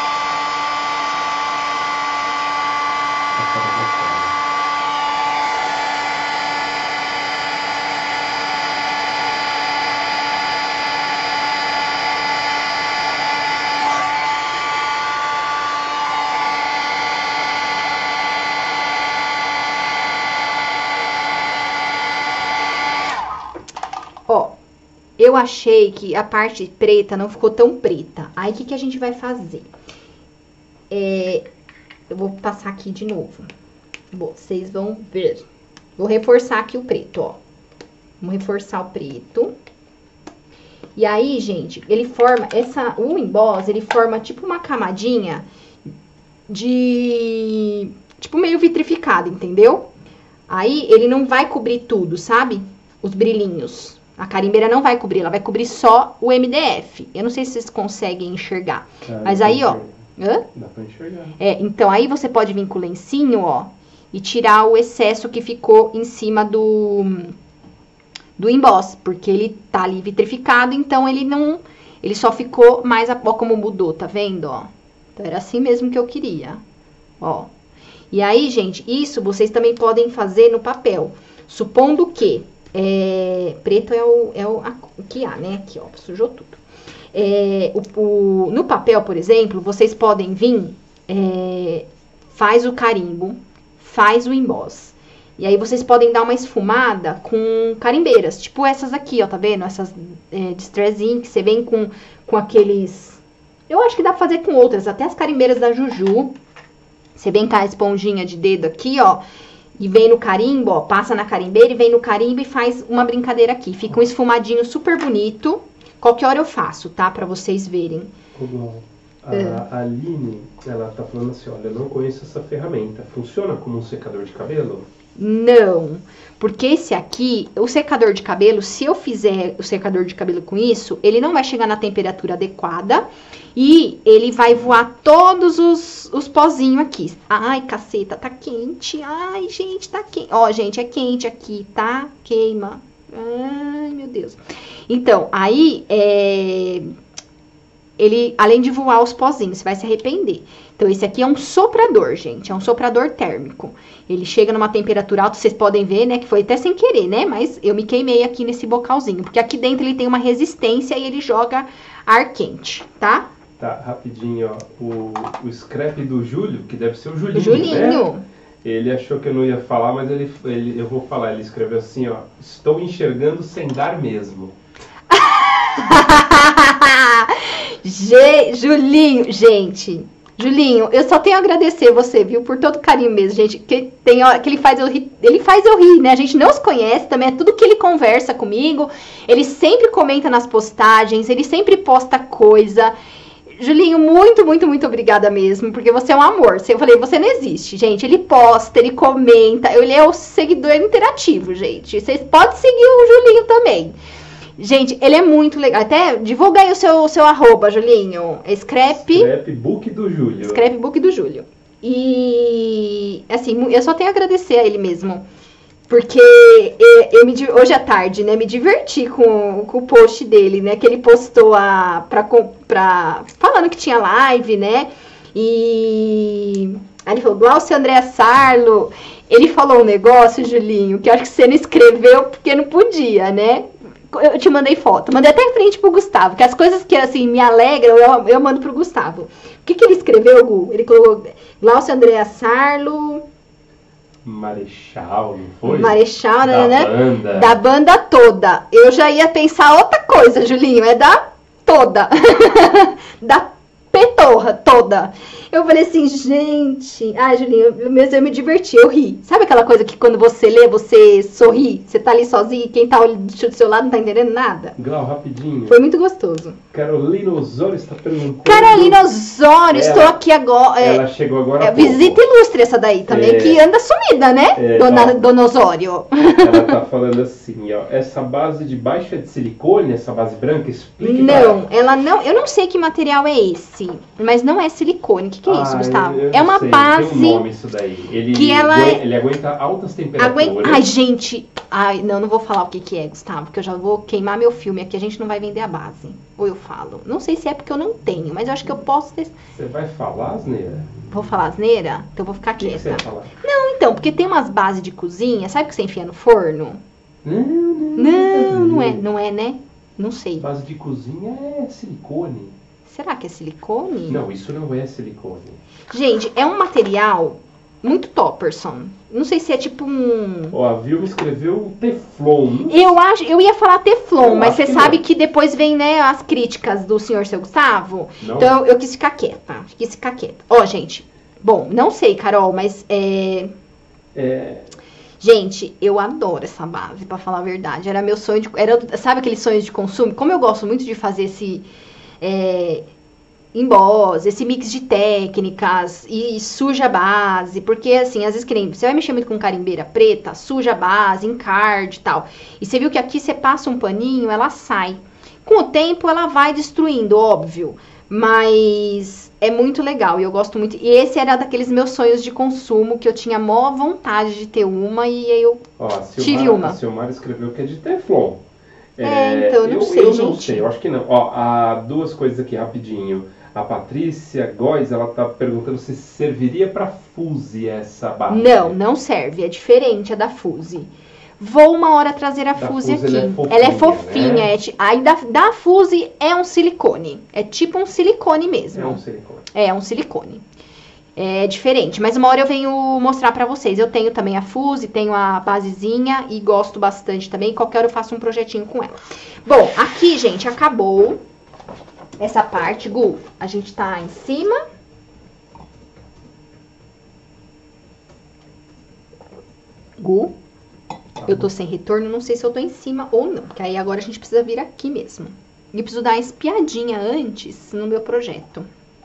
Ó, eu achei que a parte preta não ficou tão preta. Aí, o que que a gente vai fazer? É, eu vou passar aqui de novo. Vocês vão ver. Vou reforçar aqui o preto, ó. Vamos reforçar o preto. E aí, gente, ele forma... essa O emboss, ele forma tipo uma camadinha de... tipo meio vitrificado, entendeu? Aí, ele não vai cobrir tudo, sabe? Os brilhinhos. A carimbeira não vai cobrir, ela vai cobrir só o M D F. Eu não sei se vocês conseguem enxergar. Ah, mas aí, ó... Hã? Dá pra enxergar. É, então, aí você pode vir com o lencinho, ó, e tirar o excesso que ficou em cima do, do emboss. Porque ele tá ali vitrificado, então ele não... Ele só ficou mais... Ó, como mudou, tá vendo, ó? Então, era assim mesmo que eu queria. Ó. E aí, gente, isso vocês também podem fazer no papel. Supondo que... É, preto é, o, é o, a, o que há, né? Aqui, ó, sujou tudo. É, o, o, no papel, por exemplo, vocês podem vir, é, faz o carimbo, faz o emboss. E aí vocês podem dar uma esfumada com carimbeiras, tipo essas aqui, ó, tá vendo? Essas é, Distress Ink, você vem com, com aqueles... Eu acho que dá pra fazer com outras, até as carimbeiras da Juju. Você vem com a esponjinha de dedo aqui, ó, e vem no carimbo, ó, passa na carimbeira e vem no carimbo e faz uma brincadeira aqui. Fica um esfumadinho super bonito. Qualquer hora eu faço, tá? Pra vocês verem. A, a Aline, ela tá falando assim, olha, eu não conheço essa ferramenta. Funciona como um secador de cabelo? Não, porque esse aqui, o secador de cabelo, se eu fizer o secador de cabelo com isso, ele não vai chegar na temperatura adequada e ele vai voar todos os, os pozinhos aqui. Ai, caceta, tá quente. Ai, gente, tá quente. Ó, gente, é quente aqui, tá? Queima. Ai, meu Deus. Então, aí, é... ele, além de voar os pozinhos, você vai se arrepender. Então, esse aqui é um soprador, gente. É um soprador térmico. Ele chega numa temperatura alta, vocês podem ver, né? Que foi até sem querer, né? Mas eu me queimei aqui nesse bocalzinho. Porque aqui dentro ele tem uma resistência e ele joga ar quente, tá? Tá, rapidinho, ó. O, o scrap do Júlio, que deve ser o Julinho, Julinho. né? Ele achou que eu não ia falar, mas ele, ele, eu vou falar. Ele escreveu assim, ó. Estou enxergando sem dar mesmo. Ge Julinho, gente... Julinho, eu só tenho a agradecer você, viu, por todo carinho mesmo, gente, que tem hora que ele faz eu rir, ele faz eu rir, né, a gente não se conhece, também é tudo que ele conversa comigo, ele sempre comenta nas postagens, ele sempre posta coisa. Julinho, muito, muito, muito obrigada mesmo, porque você é um amor. Eu falei, você não existe, gente. Ele posta, ele comenta, ele é o seguidor interativo, gente. Vocês podem seguir o Julinho também. Gente, ele é muito legal. Até divulga aí o seu, o seu arroba, Julinho. Scrap... Scrapbook do Júlio. Scrapbook do Júlio. E, assim, eu só tenho a agradecer a ele mesmo. Porque eu me, hoje à tarde, né, me diverti com, com o post dele, né? Que ele postou a, pra, pra, falando que tinha live, né? E aí ele falou, Glaucia Andréa Sarlo. Ele falou um negócio, Julinho, que eu acho que você não escreveu porque não podia, né? Eu te mandei foto, mandei até em frente pro Gustavo, que as coisas que, assim, me alegram, eu, eu mando pro Gustavo. O que que ele escreveu, Gu? Ele colocou Glaucia Andréa Sarlo... Marechal, não foi? Marechal, da né? Banda. Da banda toda. Eu já ia pensar outra coisa, Julinho, é da toda. Da petorra toda. Eu falei assim, gente... Ai, Julinho, eu, mesmo eu me diverti, eu ri. Sabe aquela coisa que quando você lê, você sorri? Você tá ali sozinho e quem tá do seu lado não tá entendendo nada? Glau, rapidinho. Foi muito gostoso. Carolina Osório está perguntando... Carolina Osório, ela, estou aqui agora... É, ela chegou agora é, há pouco. Visita ilustre essa daí também, é, que anda sumida, né? É, dona, ó, dona Osório. Ela tá falando assim, ó... Essa base de baixo é de silicone, essa base branca? Explique. Não, ela não... Eu não sei que material é esse, mas não é silicone. O que, que é isso, ah, Gustavo? Eu, eu é uma sei, base... Tem um nome isso daí. Ele, que ela aguenta, é... ele aguenta altas temperaturas. Aguenta... Ai, gente... Ai, não, não vou falar o que, que é, Gustavo, porque eu já vou queimar meu filme aqui. A gente não vai vender a base. Ou eu falo. Não sei se é porque eu não tenho, mas eu acho que eu posso ter... Você vai falar, asneira? Vou falar asneira? Então eu vou ficar O que, que você quieta. vai falar? Não, então, porque tem umas bases de cozinha, sabe que você enfia no forno? Não, não. Não, não é, não é, né? Não sei. Base de cozinha é silicone. Será que é silicone? Não, isso não é silicone. Gente, é um material muito topperson. Não sei se é tipo um... Ó, a Vilma escreveu Teflon. Eu acho, eu ia falar Teflon, Eu mas acho você que sabe não. que depois vem, né, as críticas do senhor seu Gustavo. Não. Então eu, eu quis ficar quieta, quis ficar quieta. Ó, gente, bom, não sei, Carol, mas é... É... Gente, eu adoro essa base, pra falar a verdade. Era meu sonho de... Era, sabe aqueles sonhos de consumo? Como eu gosto muito de fazer esse... É, emboss, esse mix de técnicas e suja a base, porque assim, às vezes que nem, você vai mexer muito com carimbeira preta, suja a base, encarde e tal, e você viu que aqui você passa um paninho, ela sai. Com o tempo ela vai destruindo, óbvio, mas é muito legal e eu gosto muito. E esse era daqueles meus sonhos de consumo que eu tinha maior vontade de ter uma e eu Ó, a Silmar, tive uma. A Silmar escreveu que é de Teflon. É, então, eu não sei, eu gente. não sei, eu acho que não. Ó, há duas coisas aqui rapidinho. A Patrícia Góes, ela tá perguntando se serviria para Fuse essa base. Não, não serve, é diferente a da Fuse. Vou uma hora trazer a Da Fuse aqui. Fuse, ela é fofinha, ela é fofinha, né? é ti- aí da, da Fuse é um silicone. É tipo um silicone mesmo. É um silicone. É, um silicone. é diferente. Mas uma hora eu venho mostrar pra vocês. Eu tenho também a Fuse, tenho a basezinha e gosto bastante também. Qualquer hora eu faço um projetinho com ela. Bom, aqui, gente, acabou essa parte. Gu, a gente tá em cima. Gu, eu tô sem retorno, não sei se eu tô em cima ou não. Porque aí agora a gente precisa vir aqui mesmo. E preciso dar uma espiadinha antes no meu projeto.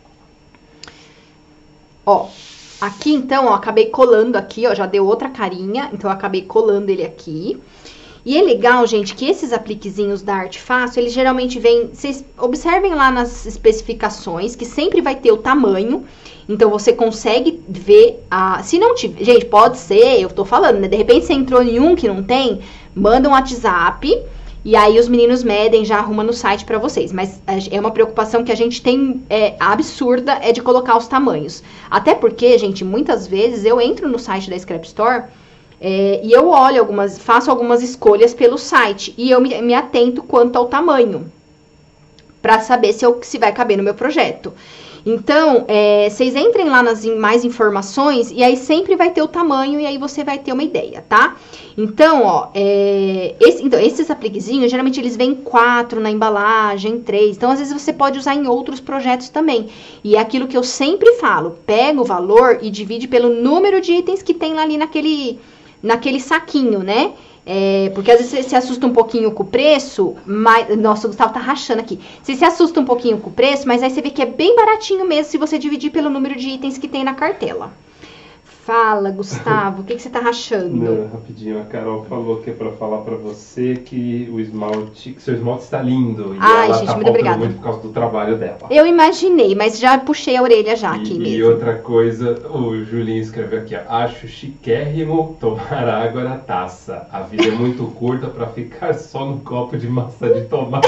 Ó, aqui então, ó, acabei colando aqui, ó, já deu outra carinha, então eu acabei colando ele aqui. E é legal, gente, que esses apliquezinhos da Arte Fácil, eles geralmente vêm, vocês observem lá nas especificações, que sempre vai ter o tamanho, então você consegue ver, a, se não tiver, gente, pode ser, eu tô falando, né, de repente você entrou em um que não tem, manda um WhatsApp, e aí os meninos medem, já arruma no site pra vocês. Mas é uma preocupação que a gente tem é, absurda, é de colocar os tamanhos. Até porque, gente, muitas vezes eu entro no site da Scrap Store é, e eu olho algumas, faço algumas escolhas pelo site. E eu me, me atento quanto ao tamanho, pra saber se, eu, se vai caber no meu projeto. Então, é, vocês entrem lá nas mais informações e aí sempre vai ter o tamanho e aí você vai ter uma ideia, tá? Então, ó, é, esse, então, esses apliquezinhos, geralmente eles vêm quatro na embalagem, três. Então, às vezes você pode usar em outros projetos também. E é aquilo que eu sempre falo, pega o valor e divide pelo número de itens que tem lá ali naquele, naquele saquinho, né? É, porque às vezes você se assusta um pouquinho com o preço, mas... Nossa, o Gustavo tá rachando aqui. Você se assusta um pouquinho com o preço, mas aí você vê que é bem baratinho mesmo se você dividir pelo número de itens que tem na cartela. Fala, Gustavo, o que, que você tá rachando? Não, rapidinho, a Carol falou que é pra falar pra você que o esmalte, que seu esmalte está lindo. E Ai, ela gente, tá muito obrigada. muito por causa do trabalho dela. Eu imaginei, mas já puxei a orelha já aqui e, mesmo. E outra coisa, o Julinho escreveu aqui, ó, acho chiquérrimo tomar água na taça. A vida é muito curta pra ficar só no copo de maçã de tomate.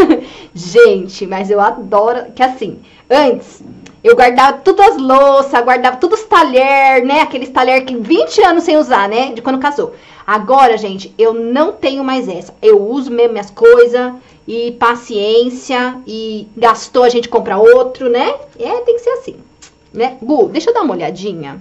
Gente, mas eu adoro, que assim, antes... Eu guardava todas as louças, guardava todos os talheres, né? Aqueles talheres que vinte anos sem usar, né? De quando casou. Agora, gente, eu não tenho mais essa. Eu uso mesmo minhas coisas e paciência. E gastou, a gente compra outro, né? É, tem que ser assim, né? Gu, deixa eu dar uma olhadinha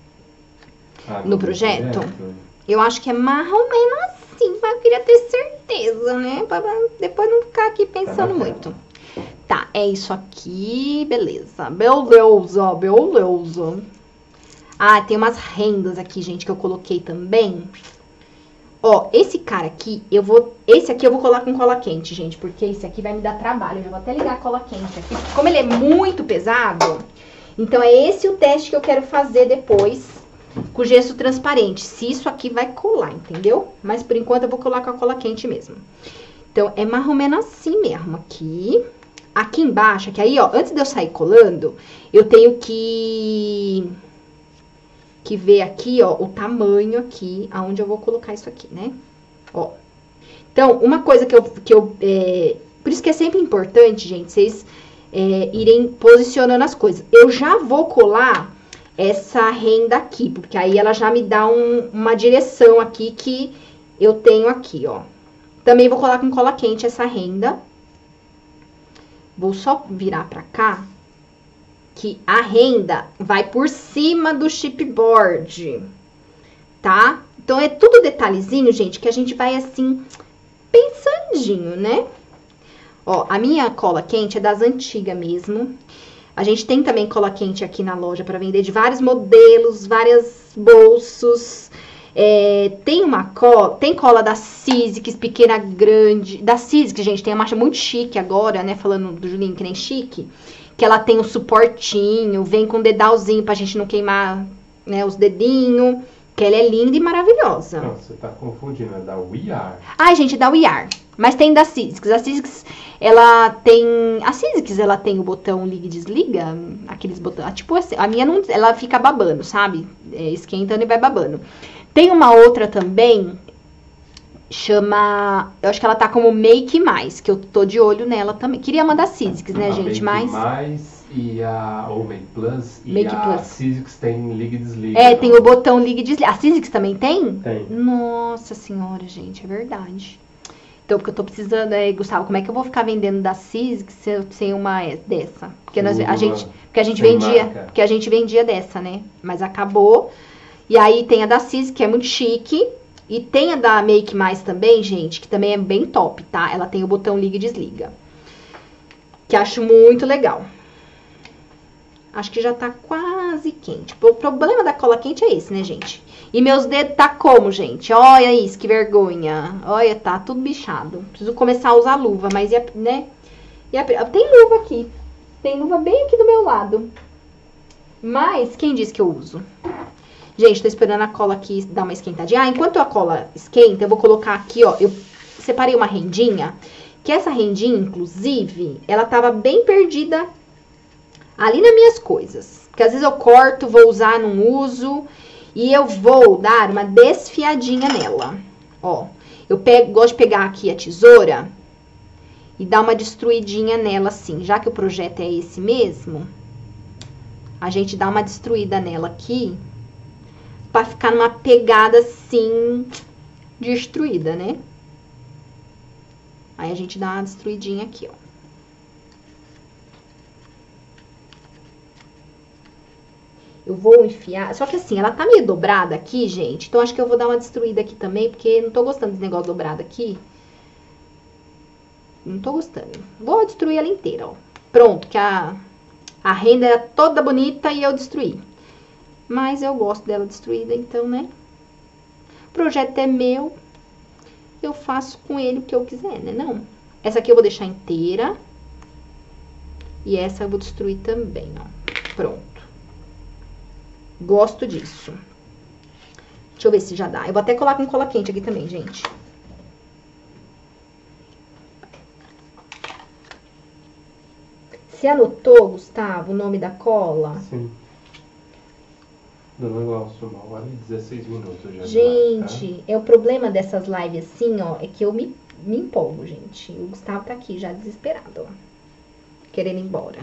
Ah, no projeto. projeto. Eu acho que é mais ou menos assim, mas eu queria ter certeza, né? Pra depois não ficar aqui pensando muito. Tá, é isso aqui, beleza. Beleza, beleza. Ah, tem umas rendas aqui, gente, que eu coloquei também. Ó, esse cara aqui, eu vou... Esse aqui eu vou colar com cola quente, gente, porque esse aqui vai me dar trabalho. Eu já vou até ligar a cola quente aqui. Como ele é muito pesado, então é esse o teste que eu quero fazer depois com gesso transparente. Se isso aqui vai colar, entendeu? Mas por enquanto eu vou colar com a cola quente mesmo. Então, é mais ou menos assim mesmo aqui. Aqui embaixo, que aí, ó, antes de eu sair colando, eu tenho que, que ver aqui, ó, o tamanho aqui, aonde eu vou colocar isso aqui, né? Ó. Então, uma coisa que eu, que eu, é, por isso que é sempre importante, gente, vocês é, irem posicionando as coisas. Eu já vou colar essa renda aqui, porque aí ela já me dá um, uma direção aqui que eu tenho aqui, ó. Também vou colar com cola quente essa renda. Vou só virar pra cá, que a renda vai por cima do chipboard, tá? Então, é tudo detalhezinho, gente, que a gente vai, assim, pensandinho, né? Ó, a minha cola quente é das antigas mesmo. A gente tem também cola quente aqui na loja pra vender de vários modelos, vários bolsos. É, tem uma cola, tem cola da Sizzix, pequena, grande. Da Sizzix, gente, tem uma marcha muito chique agora, né? Falando do Julinho que nem chique. Que ela tem um suportinho, vem com um dedalzinho pra gente não queimar, né, os dedinhos. Que ela é linda e maravilhosa. Não, você tá confundindo, é da We Are. Ai, gente, é da We Are. Mas tem da Sizzix. A Sizzix, ela tem... A Sizzix, ela tem o botão liga e desliga. Aqueles botões... Tipo assim, a minha não... Ela fica babando, sabe? É, esquentando e vai babando. Tem uma outra também, chama... Eu acho que ela tá como Make Mais, que eu tô de olho nela também. Queria mandar Sizzix, né, a gente? Make Mas... Mais e a... Ou Make Plus. E Make a Plus. Sizzix tem liga e desliga. É, tem o botão liga e desliga. A Sizzix também tem? Tem. Nossa senhora, gente, é verdade. Então, porque eu tô precisando, é, Gustavo, como é que eu vou ficar vendendo da Cis sem, sem uma dessa? Porque nós, a gente, porque a gente vendia, marca. porque a gente vendia dessa, né? Mas acabou. E aí tem a da Cis, que é muito chique. E tem a da Make Mais também, gente, que também é bem top, tá? Ela tem o botão liga e desliga. Que acho muito legal. Acho que já tá quase quente. O problema da cola quente é esse, né, gente? E meus dedos tá como, gente? Olha isso, que vergonha. Olha, tá tudo bichado. Preciso começar a usar luva, mas, e a, né? E a, tem luva aqui. Tem luva bem aqui do meu lado. Mas, quem disse que eu uso? Gente, tô esperando a cola aqui dar uma esquentadinha. Ah, enquanto a cola esquenta, eu vou colocar aqui, ó. Eu separei uma rendinha. Que essa rendinha, inclusive, ela tava bem perdida ali nas minhas coisas. Porque às vezes eu corto, vou usar, não uso. E eu vou dar uma desfiadinha nela. Ó, eu pego, gosto de pegar aqui a tesoura e dar uma destruidinha nela assim. Já que o projeto é esse mesmo, a gente dá uma destruída nela aqui. Pra ficar numa pegada assim, destruída, né? Aí a gente dá uma destruidinha aqui, ó. Eu vou enfiar... Só que assim, ela tá meio dobrada aqui, gente. Então, acho que eu vou dar uma destruída aqui também, porque não tô gostando desse negócio dobrado aqui. Não tô gostando. Vou destruir ela inteira, ó. Pronto, que a, a renda era toda bonita e eu destruí. Mas eu gosto dela destruída, então, né? O projeto é meu. Eu faço com ele o que eu quiser, né? Não. Essa aqui eu vou deixar inteira. E essa eu vou destruir também, ó. Pronto. Gosto disso. Deixa eu ver se já dá. Eu vou até colar com cola quente aqui também, gente. Você anotou, Gustavo, o nome da cola? Sim. Dona Glaucia, uma hora e dezesseis minutos já. Gente, tá? é o problema dessas lives assim, ó, é que eu me, me empolgo, gente. O Gustavo tá aqui já desesperado, ó. Querendo ir embora.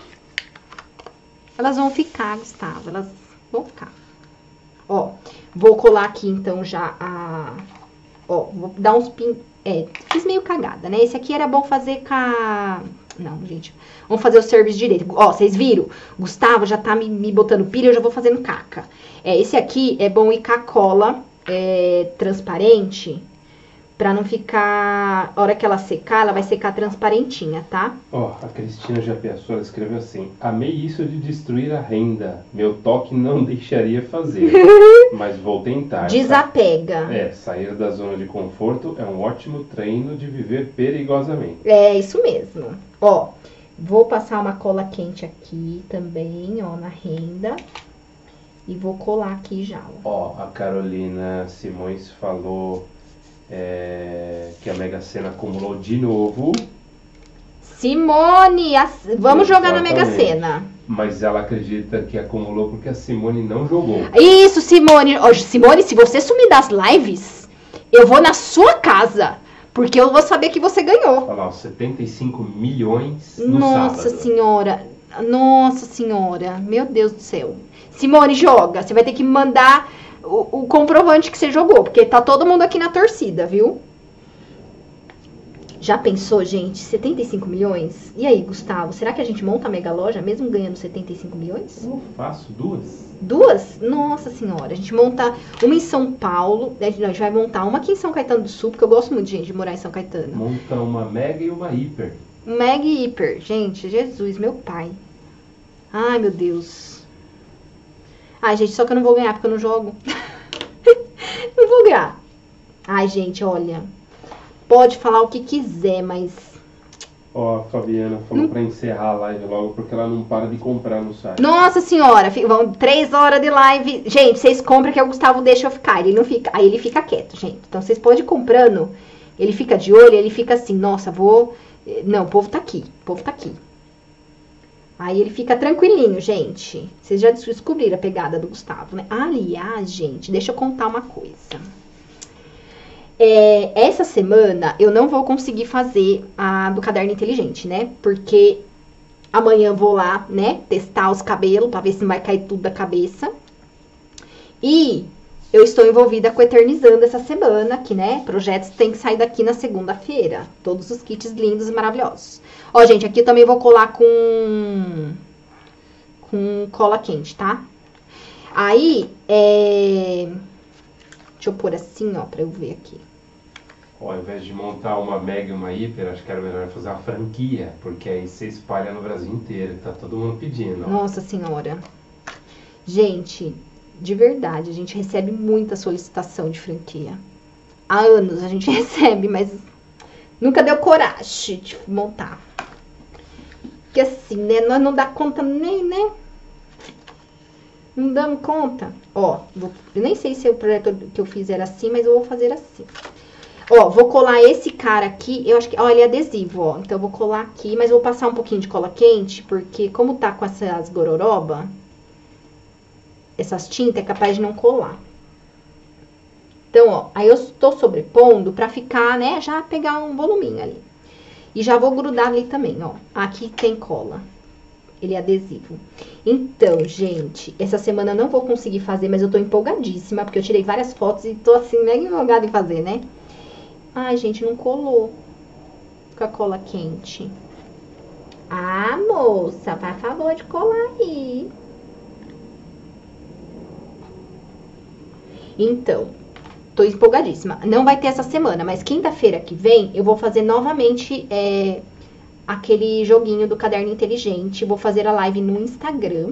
Elas vão ficar, Gustavo, elas vão ficar. Ó, vou colar aqui então já a... Ó, vou dar uns pin... É, fiz meio cagada, né? Esse aqui era bom fazer com a... Não, gente, vamos fazer o serviço direito. Ó, vocês viram? Gustavo já tá me, me botando pilha, eu já vou fazendo caca. É, esse aqui é bom ir com a cola é, transparente, pra não ficar... A hora que ela secar, ela vai secar transparentinha, tá? Ó, a Cristina Japiaçola escreveu assim: amei isso de destruir a renda. Meu toque não deixaria fazer, mas vou tentar. Desapega. É, sair da zona de conforto é um ótimo treino de viver perigosamente. É, isso mesmo. Ó, vou passar uma cola quente aqui também, ó, na renda. E vou colar aqui já, ó. Ó, a Carolina Simões falou... É, que a Mega Sena acumulou de novo. Simone, a, vamos Exatamente. jogar na Mega Sena. Mas ela acredita que acumulou porque a Simone não jogou. Isso, Simone. Oh, Simone, se você sumir das lives, eu vou na sua casa. Porque eu vou saber que você ganhou. Olha lá, setenta e cinco milhões no Nossa sábado. senhora. Nossa senhora. Meu Deus do céu. Simone, joga. Você vai ter que me mandar... O, o comprovante que você jogou, porque tá todo mundo aqui na torcida, viu? Já pensou, gente? setenta e cinco milhões? E aí, Gustavo, será que a gente monta a mega loja mesmo ganhando setenta e cinco milhões? Eu faço duas. Duas? Nossa senhora, a gente monta uma em São Paulo, a gente vai montar uma aqui em São Caetano do Sul, porque eu gosto muito, gente, de morar em São Caetano. Monta uma mega e uma hiper. Mega e hiper, gente, Jesus, meu pai. Ai, meu Deus. Ai, gente, só que eu não vou ganhar porque eu não jogo. Não vou ganhar. Ai, gente, olha. Pode falar o que quiser, mas... Ó, a Fabiana falou não... pra encerrar a live logo porque ela não para de comprar no site. Nossa senhora, vão três horas de live. Gente, vocês compram que o Gustavo deixa eu ficar. Ele não fica, aí ele fica quieto, gente. Então vocês podem ir comprando. Ele fica de olho, ele fica assim, nossa, vou... Não, o povo tá aqui, o povo tá aqui. Aí ele fica tranquilinho, gente. Vocês já descobriram a pegada do Gustavo, né? Aliás, gente, deixa eu contar uma coisa. É, essa semana eu não vou conseguir fazer a do caderno inteligente, né? Porque amanhã eu vou lá, né? Testar os cabelos pra ver se não vai cair tudo da cabeça. E eu estou envolvida com Eternizando essa semana, que, né, projetos tem que sair daqui na segunda-feira. Todos os kits lindos e maravilhosos. Ó, gente, aqui eu também vou colar com, com cola quente, tá? Aí, é... deixa eu pôr assim, ó, pra eu ver aqui. Ó, ao invés de montar uma mega e uma hiper, acho que era melhor fazer uma franquia, porque aí você espalha no Brasil inteiro, que tá todo mundo pedindo. Ó. Nossa senhora. Gente, de verdade, a gente recebe muita solicitação de franquia. Há anos a gente recebe, mas nunca deu coragem de montar. Porque assim, né, nós não dá conta nem, né? Não damos conta. Ó, vou, eu nem sei se o projeto que eu fiz era assim, mas eu vou fazer assim. Ó, vou colar esse cara aqui, eu acho que, ó, ele é adesivo, ó. Então, eu vou colar aqui, mas vou passar um pouquinho de cola quente, porque como tá com essas gororoba, essas tintas, é capaz de não colar. Então, ó, aí eu estou sobrepondo pra ficar, né, já pegar um voluminho ali. E já vou grudar ali também, ó. Aqui tem cola. Ele é adesivo. Então, gente, essa semana eu não vou conseguir fazer, mas eu tô empolgadíssima, porque eu tirei várias fotos e tô assim, mega empolgada em fazer, né? Ai, gente, não colou com a cola quente. Ah, moça, faz favor de colar aí. Então, tô empolgadíssima. Não vai ter essa semana, mas quinta-feira que vem eu vou fazer novamente é, aquele joguinho do Caderno Inteligente. Vou fazer a live no Instagram.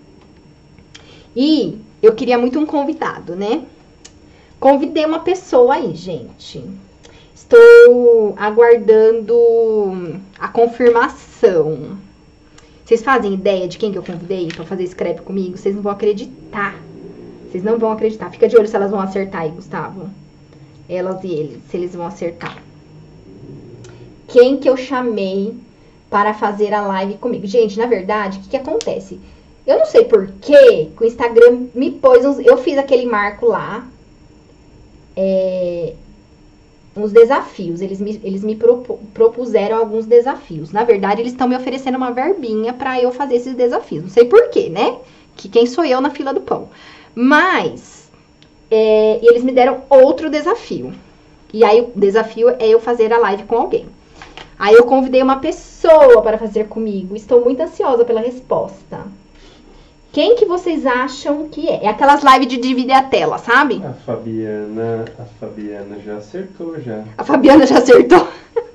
E eu queria muito um convidado, né? Convidei uma pessoa aí, gente. Estou aguardando a confirmação. Vocês fazem ideia de quem que eu convidei pra fazer scrap comigo? Vocês não vão acreditar. Vocês não vão acreditar. Fica de olho se elas vão acertar aí, Gustavo. Elas e eles, se eles vão acertar. Quem que eu chamei para fazer a live comigo? Gente, na verdade, o que que acontece? Eu não sei por que o Instagram me pôs uns... Eu fiz aquele marco lá. É... uns desafios, eles me, eles me propuseram alguns desafios. Na verdade, eles estão me oferecendo uma verbinha pra eu fazer esses desafios. Não sei porquê, né? Que quem sou eu na fila do pão. Mas, é, eles me deram outro desafio. E aí, o desafio é eu fazer a live com alguém. Aí, eu convidei uma pessoa para fazer comigo. Estou muito ansiosa pela resposta. Quem que vocês acham que é? É aquelas lives de dividir a tela, sabe? A Fabiana, a Fabiana já acertou, já. A Fabiana já acertou?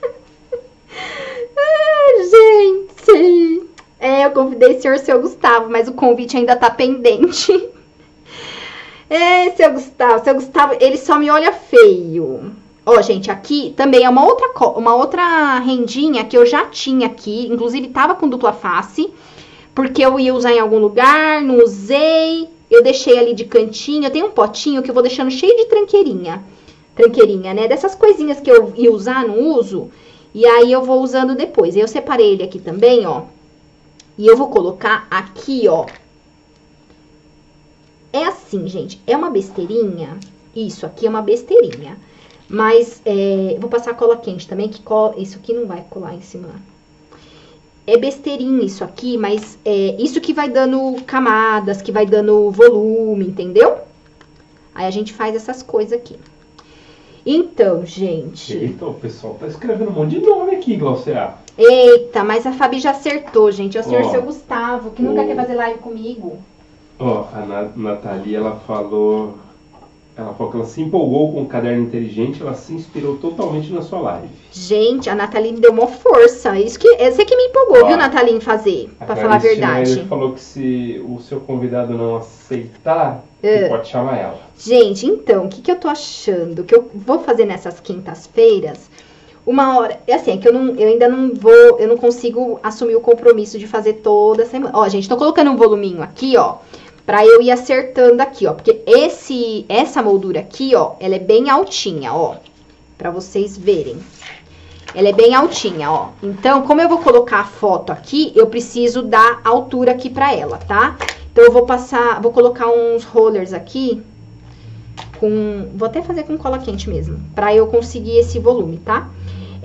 Ai, gente! É, eu convidei o senhor seu Gustavo, mas o convite ainda tá pendente. É, seu Gustavo, seu Gustavo, ele só me olha feio. Ó, gente, aqui também é uma outra, uma outra rendinha que eu já tinha aqui, inclusive tava com dupla face. Porque eu ia usar em algum lugar, não usei, eu deixei ali de cantinho. Eu tenho um potinho que eu vou deixando cheio de tranqueirinha. Tranqueirinha, né? Dessas coisinhas que eu ia usar, não uso. E aí eu vou usando depois. Eu separei ele aqui também, ó. E eu vou colocar aqui, ó. É assim, gente. É uma besteirinha. Isso aqui é uma besteirinha. Mas, é, eu vou passar cola quente também, que cola, isso aqui não vai colar em cima. É besteirinha isso aqui, mas é isso que vai dando camadas, que vai dando volume, entendeu? Aí a gente faz essas coisas aqui. Então, gente... Eita, o pessoal tá escrevendo um monte de nome aqui, Glaucia. Eita, mas a Fabi já acertou, gente. É o senhor Ó, seu Gustavo, que o... nunca quer fazer live comigo. Ó, a Na- Nathalie, ela falou... Ela falou que ela se empolgou com o Caderno Inteligente, ela se inspirou totalmente na sua live. Gente, a Nathalie me deu uma força. Isso que, esse que me empolgou, ó, viu, Nathalie, em fazer, pra falar a verdade. Ele falou que se o seu convidado não aceitar, É. você pode chamar ela. Gente, então, o que, que eu tô achando? Que eu vou fazer nessas quintas-feiras, uma hora... É assim, é que eu, não, eu ainda não vou... Eu não consigo assumir o compromisso de fazer toda semana. Ó, gente, tô colocando um voluminho aqui, ó. Pra eu ir acertando aqui, ó. Porque esse, essa moldura aqui, ó, ela é bem altinha, ó. Pra vocês verem. Ela é bem altinha, ó. Então, como eu vou colocar a foto aqui, eu preciso dar altura aqui pra ela, tá? Então, eu vou passar... Vou colocar uns rollers aqui. Com... Vou até fazer com cola quente mesmo. Pra eu conseguir esse volume, tá?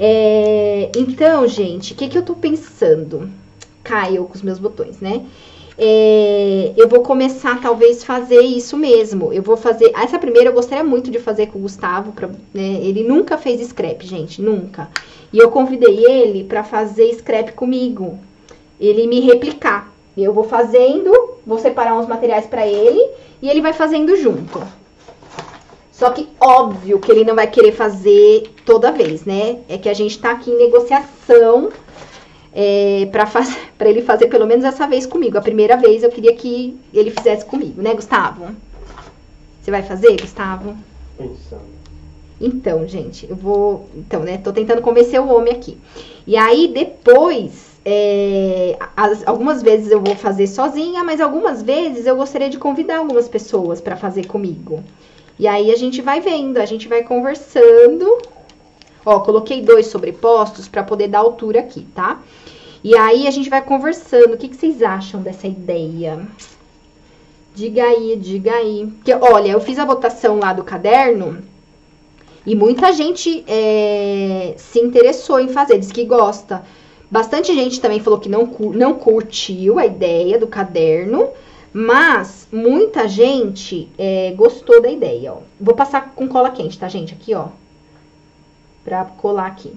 É, então, gente, o que que eu tô pensando? Caiu com os meus botões, né? é, eu vou começar, talvez, fazer isso mesmo. Eu vou fazer... Essa primeira eu gostaria muito de fazer com o Gustavo. Pra, né, ele nunca fez scrap, gente, nunca. E eu convidei ele pra fazer scrap comigo. Ele me replicar. Eu vou fazendo, vou separar uns materiais pra ele e ele vai fazendo junto. Só que, óbvio, que ele não vai querer fazer toda vez, né? É que a gente tá aqui em negociação é, pra, faz... pra ele fazer pelo menos essa vez comigo. A primeira vez eu queria que ele fizesse comigo, né, Gustavo? Você vai fazer, Gustavo? Pensando. Então, gente, eu vou... Então, né, tô tentando convencer o homem aqui. E aí, depois... É, as, algumas vezes eu vou fazer sozinha, mas algumas vezes eu gostaria de convidar algumas pessoas pra fazer comigo. E aí a gente vai vendo, a gente vai conversando. Ó, coloquei dois sobrepostos pra poder dar altura aqui, tá? E aí a gente vai conversando. O que, que vocês acham dessa ideia? Diga aí, diga aí. Porque, olha, eu fiz a votação lá do caderno e muita gente é, se interessou em fazer, diz que gosta. Bastante gente também falou que não, não curtiu a ideia do caderno, mas muita gente é, gostou da ideia, ó. Vou passar com cola quente, tá, gente? Aqui, ó. Pra colar aqui.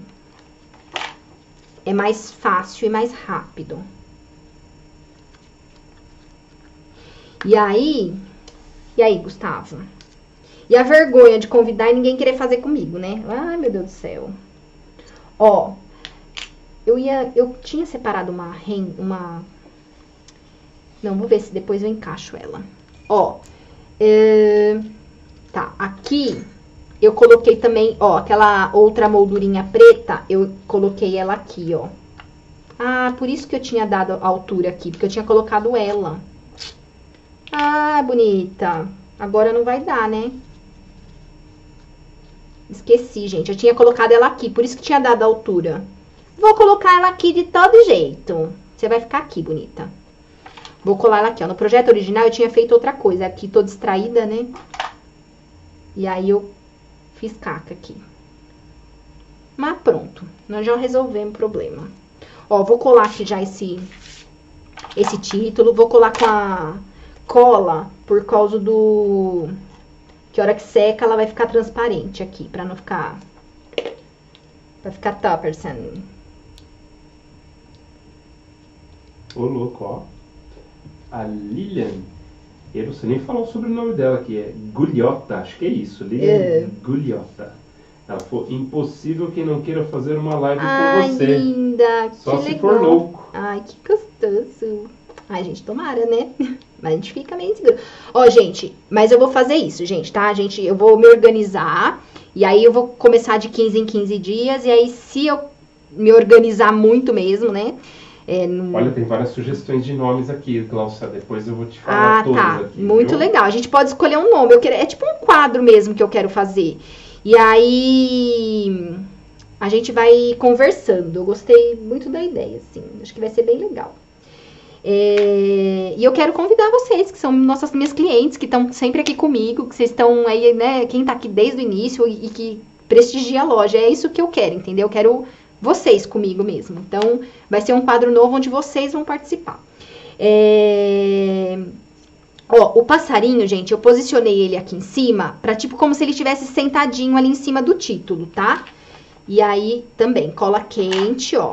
É mais fácil e mais rápido. E aí... E aí, Gustavo? E a vergonha de convidar e ninguém querer fazer comigo, né? Ai, meu Deus do céu. Ó... Eu ia, eu tinha separado uma, uma... Não, vou ver se depois eu encaixo ela. Ó, é, tá, aqui eu coloquei também, ó, aquela outra moldurinha preta, eu coloquei ela aqui, ó. Ah, por isso que eu tinha dado a altura aqui, porque eu tinha colocado ela. Ah, bonita. Agora não vai dar, né? Esqueci, gente, eu tinha colocado ela aqui, por isso que tinha dado a altura. Vou colocar ela aqui de todo jeito. Você vai ficar aqui, bonita. Vou colar ela aqui, ó. No projeto original eu tinha feito outra coisa. Aqui tô distraída, né? E aí eu fiz caca aqui. Mas pronto. Nós já resolvemos o problema. Ó, vou colar aqui já esse, esse título. Vou colar com a cola por causa do... Que a hora que seca ela vai ficar transparente aqui. Pra não ficar... Pra ficar topperson. Ô, louco, ó. A Lilian, e você nem falou sobre o nome dela aqui, é Gugliota, acho que é isso, Lilian É. Gugliota. Ela falou, impossível quem não queira fazer uma live Ai, com você. linda, Só que se legal. for louco. Ai, que gostoso. Ai, gente, tomara, né? Mas a gente fica meio inseguro. Ó, gente, mas eu vou fazer isso, gente, tá? Gente, eu vou me organizar, e aí eu vou começar de quinze em quinze dias, e aí se eu me organizar muito mesmo, né? É, no... Olha, tem várias sugestões de nomes aqui, Glaucia. Depois eu vou te falar Ah, todas tá. aqui. Muito viu? legal. A gente pode escolher um nome. Eu quero... É tipo um quadro mesmo que eu quero fazer. E aí a gente vai conversando. Eu gostei muito da ideia, assim. Acho que vai ser bem legal. É... E eu quero convidar vocês, que são nossas minhas clientes, que estão sempre aqui comigo, que vocês estão aí, né? Quem tá aqui desde o início e que prestigia a loja. É isso que eu quero, entendeu? Eu quero vocês comigo mesmo. Então, vai ser um quadro novo onde vocês vão participar. É... Ó, o passarinho, gente, eu posicionei ele aqui em cima, pra tipo como se ele estivesse sentadinho ali em cima do título, tá? E aí, também, cola quente, ó.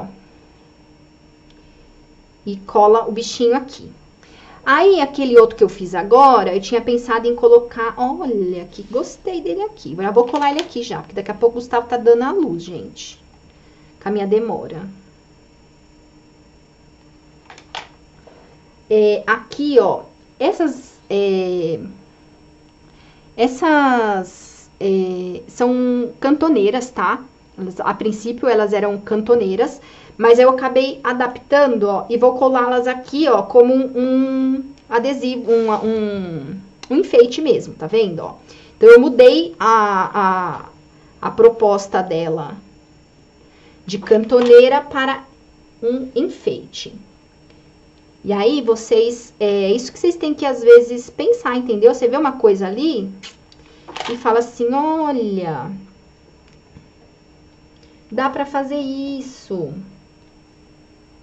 E cola o bichinho aqui. Aí, aquele outro que eu fiz agora, eu tinha pensado em colocar... Olha, que gostei dele aqui. Já vou colar ele aqui já, porque daqui a pouco o Gustavo tá dando a luz, gente. Com a minha demora. É, aqui, ó, essas, é, essas é, são cantoneiras, tá? Elas, a princípio elas eram cantoneiras, mas eu acabei adaptando, ó, e vou colá-las aqui, ó, como um adesivo, um, um, um enfeite mesmo, tá vendo, ó? Então, eu mudei a, a, a proposta dela de cantoneira para um enfeite. E aí, vocês, é isso que vocês têm que, às vezes, pensar, entendeu? Você vê uma coisa ali e fala assim, olha, dá pra fazer isso.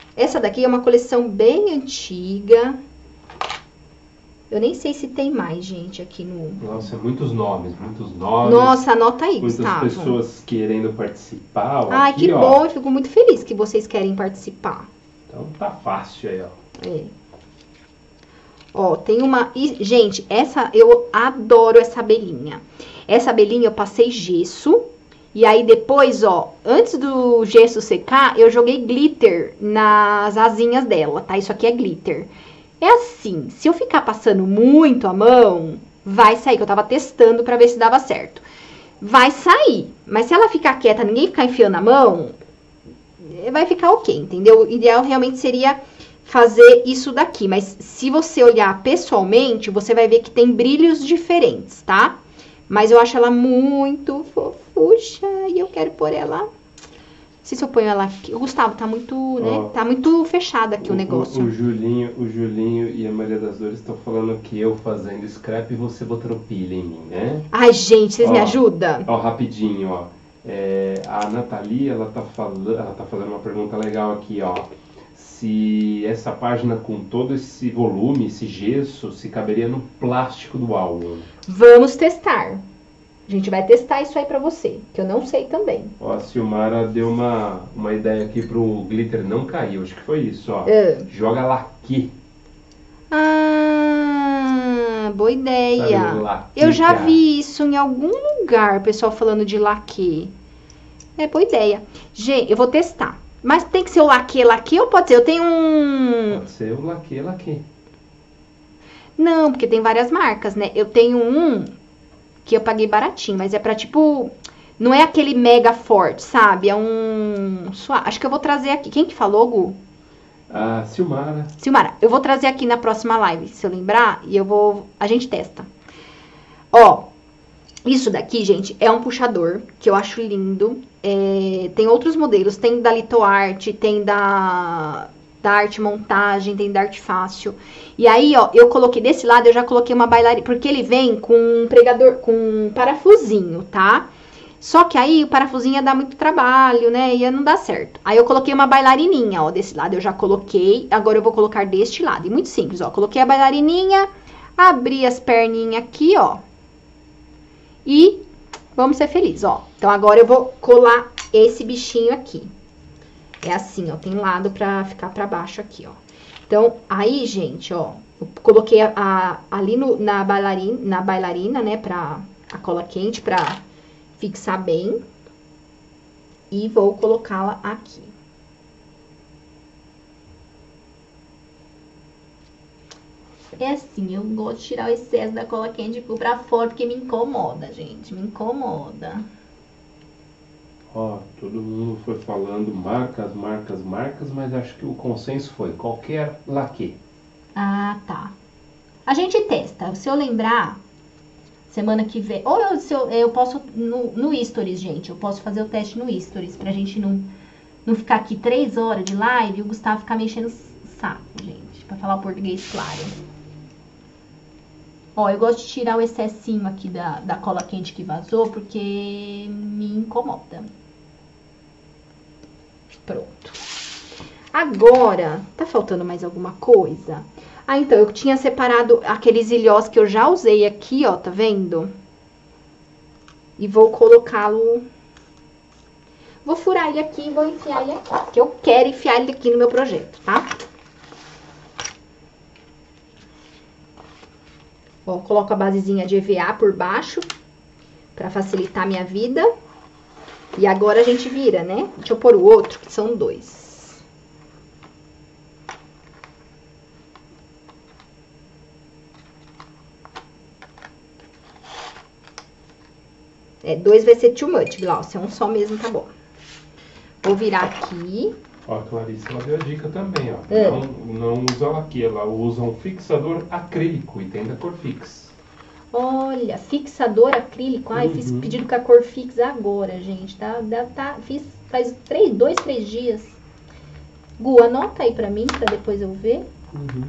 Essa daqui é uma coleção bem antiga. Eu nem sei se tem mais, gente, aqui no... Nossa, muitos nomes, muitos nomes. Nossa, anota aí, muitas Gustavo. Muitas pessoas querendo participar. Ó, Ai, aqui, que ó. bom, eu fico muito feliz que vocês querem participar. Então tá fácil aí, ó. É. Ó, tem uma... E, gente, essa... Eu adoro essa abelhinha. Essa abelhinha eu passei gesso. E aí depois, ó, antes do gesso secar, eu joguei glitter nas asinhas dela, tá? Isso aqui é glitter. É assim, se eu ficar passando muito a mão, vai sair, que eu tava testando pra ver se dava certo. Vai sair, mas se ela ficar quieta, ninguém ficar enfiando a mão, vai ficar ok, entendeu? O ideal realmente seria fazer isso daqui, mas se você olhar pessoalmente, você vai ver que tem brilhos diferentes, tá? Mas eu acho ela muito fofucha e eu quero pôr ela... Não sei se eu ponho ela aqui. O Gustavo tá muito, né? Ó, tá muito fechado aqui o, o negócio. O, o Julinho, o Julinho e a Maria das Dores estão falando que eu fazendo scrap e você botando pilha em mim, né? Ai, gente, vocês Ó, me ajudam? Ó, rapidinho, ó. É, a Nathalie, ela tá, falando, ela tá fazendo uma pergunta legal aqui, ó. Se essa página com todo esse volume, esse gesso, se caberia no plástico do álbum. Vamos testar. A gente vai testar isso aí pra você, que eu não sei também. Ó, a Silmara deu uma, uma ideia aqui pro glitter não cair, acho que foi isso, ó. Uh. Joga laque. Ah, boa ideia. Sabe, laque, eu já cara. vi isso em algum lugar, o pessoal falando de laque. É boa ideia. Gente, eu vou testar. Mas tem que ser o laque, laque ou pode ser? Eu tenho um... Pode ser o laque, laque. Não, porque tem várias marcas, né? Eu tenho um... que eu paguei baratinho, mas é pra tipo... Não é aquele mega forte, sabe? É um... suave. Acho que eu vou trazer aqui. Quem que falou, Gu? A Silmara. Silmara, eu vou trazer aqui na próxima live, se eu lembrar. E eu vou... A gente testa. Ó. Isso daqui, gente, é um puxador. Que eu acho lindo. É, tem outros modelos. Tem da Litoarte, tem da... da Arte Montagem, tem da Arte Fácil. E aí, ó, eu coloquei desse lado, eu já coloquei uma bailarina, porque ele vem com um pregador, com um parafusinho, tá? Só que aí o parafusinho ia dar muito trabalho, né? Ia não dar certo. Aí eu coloquei uma bailarininha, ó, desse lado eu já coloquei. Agora eu vou colocar deste lado. E muito simples, ó. Coloquei a bailarininha, abri as perninhas aqui, ó. E vamos ser felizes, ó. Então agora eu vou colar esse bichinho aqui. É assim, ó, tem lado pra ficar pra baixo aqui, ó. Então, aí, gente, ó, eu coloquei a, a, ali no, na, bailarina, na bailarina, né, pra a cola quente, pra fixar bem. E vou colocá-la aqui. É assim, eu gosto de tirar o excesso da cola quente e pôr pra fora, porque me incomoda, gente, me incomoda. Ó, todo mundo foi falando marcas, marcas, marcas, mas acho que o consenso foi qualquer laque. Ah, tá. A gente testa. Se eu lembrar, semana que vem... Ou eu, se eu, eu posso no, no Stories, gente. Eu posso fazer o teste no Stories, pra gente não, não ficar aqui três horas de live e o Gustavo ficar mexendo o saco, gente. Pra falar o português claro. Ó, eu gosto de tirar o excessinho aqui da, da cola quente que vazou, porque me incomoda. Pronto. Agora, tá faltando mais alguma coisa? Ah, então, eu tinha separado aqueles ilhós que eu já usei aqui, ó, tá vendo? E vou colocá-lo... Vou furar ele aqui e vou enfiar ele aqui, porque eu quero enfiar ele aqui no meu projeto, tá? Ó, coloco a basezinha de E V A por baixo, pra facilitar a minha vida. E agora a gente vira, né? Deixa eu pôr o outro, que são dois. É, dois vai ser too much, Glaucia. Um só mesmo tá bom. Vou virar aqui. Ó, a Clarice, ela deu a dica também, ó. É. Não, não usa laque, ela usa um fixador acrílico e tem da cor fix. Olha, fixador acrílico. Ai, Uhum. fiz pedido com a cor fix agora, gente. Tá, tá, fiz faz três, dois, três dias. Gu, anota aí pra mim, pra depois eu ver. Uhum.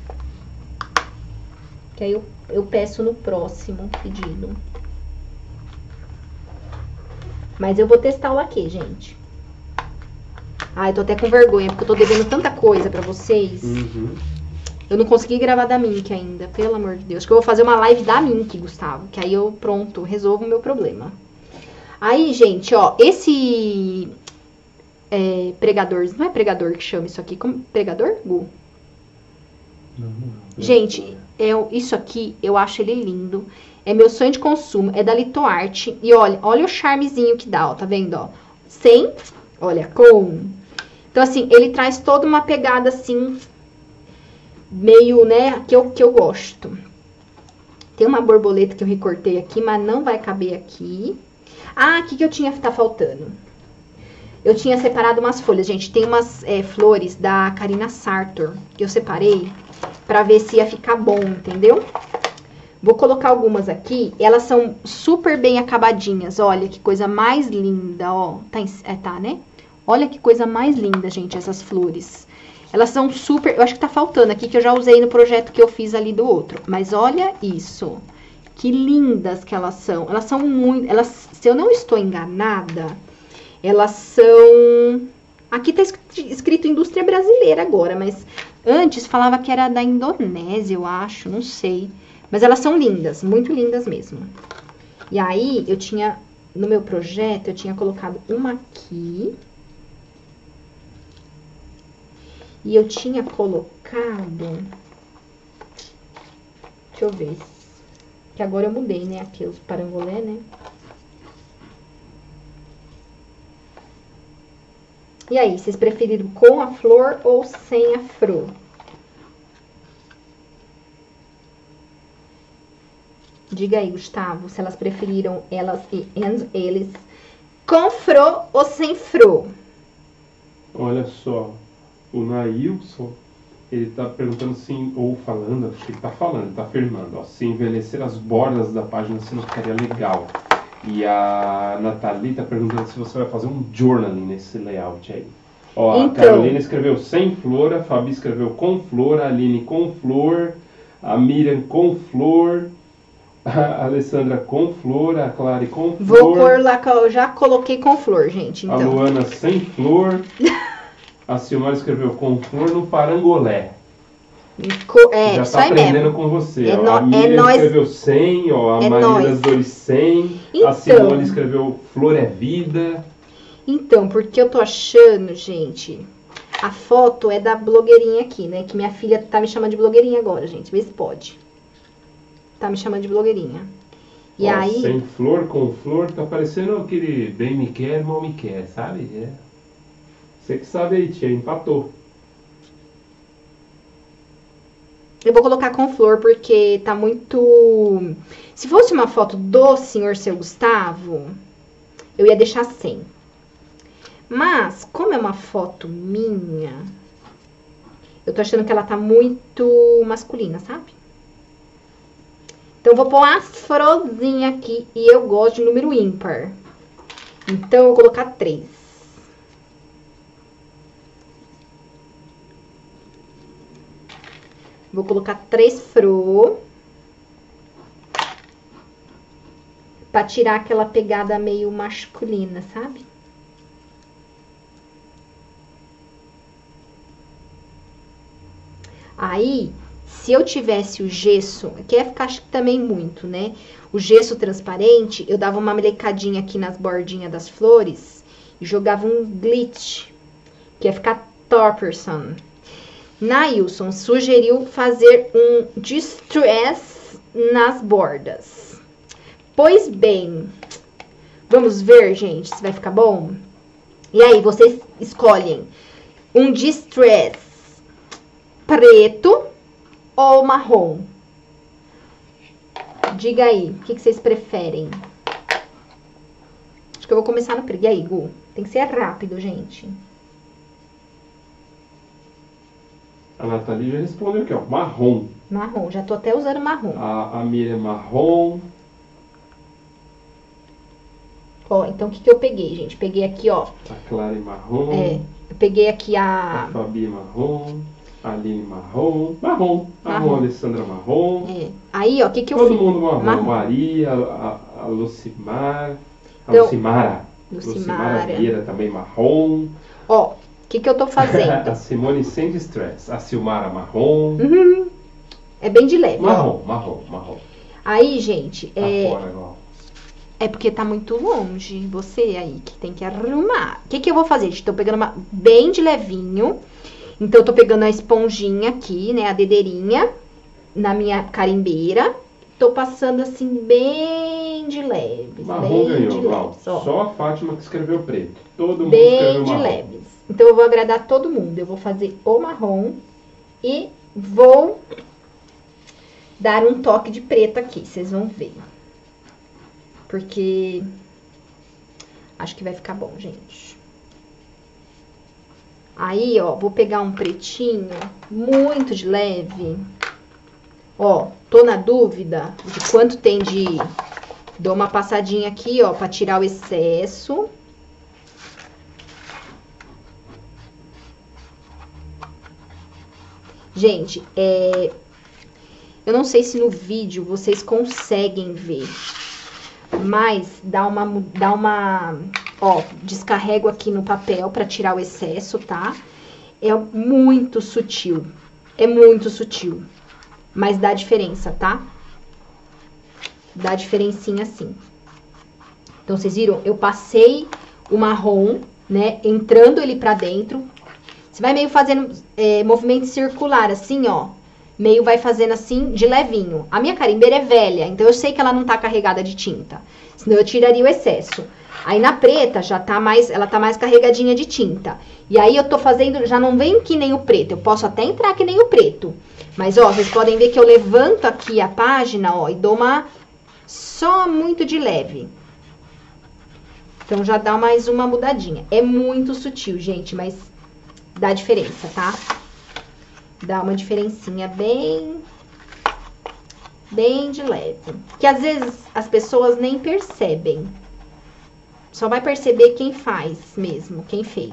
Que aí eu, eu peço no próximo pedido. Mas eu vou testar o laque, gente. Ai, tô até com vergonha, porque eu tô devendo tanta coisa pra vocês. Uhum. Eu não consegui gravar da Mink ainda, pelo amor de Deus. Acho que eu vou fazer uma live da Mink, Gustavo. Que aí eu, pronto, resolvo o meu problema. Aí, gente, ó, esse é, pregador, não é pregador que chama isso aqui? Como pregador, Gu? Não, não. Gente, eu, isso aqui, eu acho ele lindo. É meu sonho de consumo, é da Litoarte. E olha, olha o charmezinho que dá, ó, tá vendo, ó? Sem, olha, com... Então, assim, ele traz toda uma pegada, assim, meio, né, que eu, que eu gosto. Tem uma borboleta que eu recortei aqui, mas não vai caber aqui. Ah, o que, que eu tinha que tá faltando? Eu tinha separado umas folhas, gente. Tem umas é, flores da Karina Sartor que eu separei pra ver se ia ficar bom, entendeu? Vou colocar algumas aqui. Elas são super bem acabadinhas. Olha que coisa mais linda, ó. Tá, é, tá, né? Olha que coisa mais linda, gente, essas flores. Elas são super... Eu acho que tá faltando aqui, que eu já usei no projeto que eu fiz ali do outro. Mas olha isso. Que lindas que elas são. Elas são muito... Elas, se eu não estou enganada, elas são... Aqui tá escrito indústria brasileira agora, mas antes falava que era da Indonésia, eu acho, não sei. Mas elas são lindas, muito lindas mesmo. E aí, eu tinha... No meu projeto, eu tinha colocado uma aqui... E eu tinha colocado... Deixa eu ver. Que agora eu mudei, né? Aqui os parangolé, né? E aí, vocês preferiram com a flor ou sem a flor? Diga aí, Gustavo, se elas preferiram elas e eles com flor ou sem flor? Olha só. O Nailson, ele tá perguntando assim, ou falando, acho que ele tá falando, ele tá afirmando, ó, se envelhecer as bordas da página, se não ficaria legal. E a Nathalie tá perguntando se você vai fazer um journaling nesse layout aí. Ó, então... a Carolina escreveu sem flor, a Fabi escreveu com flor, a Aline com flor, a Miriam com flor, a Alessandra com flor, a Clary com flor. Vou pôr lá, que eu já coloquei com flor, gente, então. A Luana sem flor. A Silmar escreveu com flor no parangolé. É, já isso tá aí aprendendo mesmo. com você. É Ó. no, a Miriam é nós, escreveu cem, ó, a é Maria nós. das Dores cem. Então, a Simone escreveu flor é vida. Então, porque eu tô achando, gente, a foto é da blogueirinha aqui, né? Que minha filha tá me chamando de blogueirinha agora, gente. Vê se pode. Tá me chamando de blogueirinha. E ó, aí... Sem flor, com flor, tá parecendo aquele bem me quer, mal me quer, sabe? É. Você que sabe aí, tia, empatou. Eu vou colocar com flor porque tá muito... Se fosse uma foto do senhor Seu Gustavo, eu ia deixar sem. Mas, como é uma foto minha, eu tô achando que ela tá muito masculina, sabe? Então, eu vou pôr as florzinhas aqui e eu gosto de número ímpar. Então, eu vou colocar três. Vou colocar três flor. Pra tirar aquela pegada meio masculina, sabe? Aí, se eu tivesse o gesso, que ia ficar acho que também muito, né? O gesso transparente, eu dava uma melecadinha aqui nas bordinhas das flores e jogava um glitch, que ia ficar topperson. Nailson sugeriu fazer um distress nas bordas. Pois bem, vamos ver, gente, se vai ficar bom. E aí, vocês escolhem um distress preto ou marrom? Diga aí, o que, que vocês preferem? Acho que eu vou começar no preto. E aí, Gu? Tem que ser rápido, gente. A Nathalie já respondeu aqui, ó, marrom. Marrom, já tô até usando marrom. A, a Miriam marrom. Ó, então o que que eu peguei, gente? Peguei aqui, ó. A Clara marrom. É, eu peguei aqui a... A Fabi marrom. A Aline marrom. Marrom. Marrom, Marrom. a Alessandra marrom. É. Aí, ó, o que que eu Todo fiz? mundo marrom. Marrom. Maria, a, a Lucimar. A Então, Lucimara. Lucimara. Lucimara Vieira também marrom. Ó, que que eu tô fazendo? A Simone sem distress. A Silmara marrom. Uhum. É bem de leve. Marrom, marrom, marrom. Aí, gente, é... Fora, igual. É porque tá muito longe. Você aí que tem que arrumar. O que que eu vou fazer, gente? Tô pegando uma... bem de levinho. Então, eu tô pegando a esponjinha aqui, né? A dedeirinha. Na minha carimbeira. Tô passando assim, bem de leves. Marrom bem ganhou, de Val. leves, ó. Só a Fátima que escreveu preto. Todo mundo Bem escreveu de marrom. leves. Então, eu vou agradar todo mundo. Eu vou fazer o marrom. E vou dar um toque de preto aqui. Vocês vão ver. Porque acho que vai ficar bom, gente. Aí, ó, vou pegar um pretinho muito de leve. Ó, tô na dúvida de quanto tem de... Dou uma passadinha aqui, ó, pra tirar o excesso. Gente, é... eu não sei se no vídeo vocês conseguem ver. Mas dá uma... Dá uma ó, descarrego aqui no papel pra tirar o excesso, tá? É muito sutil. É muito sutil. Mas dá diferença, tá? Dá diferencinha sim. Então, vocês viram? Eu passei o marrom, né? Entrando ele pra dentro. Você vai meio fazendo é, movimento circular, assim, ó. Meio vai fazendo assim, de levinho. A minha carimbeira é velha, então eu sei que ela não tá carregada de tinta. Senão eu tiraria o excesso. Aí na preta já tá mais, ela tá mais carregadinha de tinta. E aí eu tô fazendo, já não vem que nem o preto. Eu posso até entrar que nem o preto. Mas, ó, vocês podem ver que eu levanto aqui a página, ó, e dou uma só muito de leve. Então, já dá mais uma mudadinha. É muito sutil, gente, mas dá diferença, tá? Dá uma diferencinha bem... Bem de leve. Que às vezes as pessoas nem percebem. Só vai perceber quem faz mesmo, quem fez.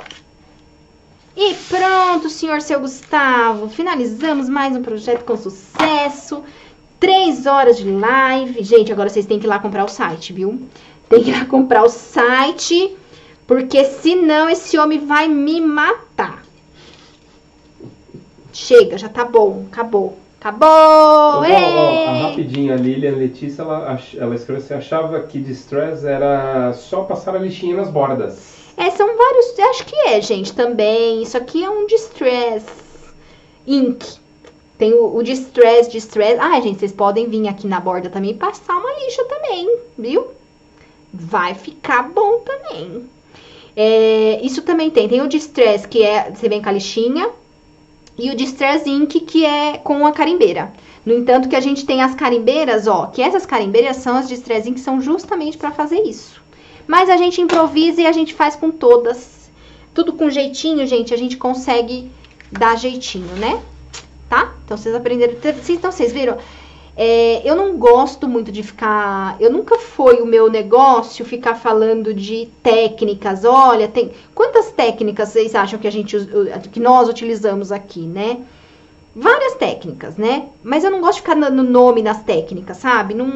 E pronto, senhor seu Gustavo. Finalizamos mais um projeto com sucesso. Três horas de live. Gente, agora vocês têm que ir lá comprar o site, viu? Tem que ir lá comprar o site. Porque senão esse homem vai me matar. Chega, já tá bom. Acabou. Acabou! Ó, ó, ó, rapidinho, a Lilian Letícia, ela, ach- ela escreveu assim, achava que distress era só passar a lixinha nas bordas. É, são vários, acho que é, gente, também. Isso aqui é um Distress Ink. Tem o, o Distress, Distress. Ah, gente, vocês podem vir aqui na borda também e passar uma lixa também, viu? Vai ficar bom também. É, isso também tem. Tem o Distress, que é, você vem com a lixinha. E o Distress Ink, que é com a carimbeira. No entanto, que a gente tem as carimbeiras, ó. Que essas carimbeiras são as Distress Ink, que são justamente pra fazer isso. Mas a gente improvisa e a gente faz com todas. Tudo com jeitinho, gente, a gente consegue dar jeitinho, né? Tá? Então, vocês aprenderam... Então, vocês viram? É, eu não gosto muito de ficar... Eu nunca foi o meu negócio ficar falando de técnicas. Olha, tem... Quantas técnicas vocês acham que, a gente, que nós utilizamos aqui, né? Várias técnicas, né? Mas eu não gosto de ficar no nome das técnicas, sabe? Não...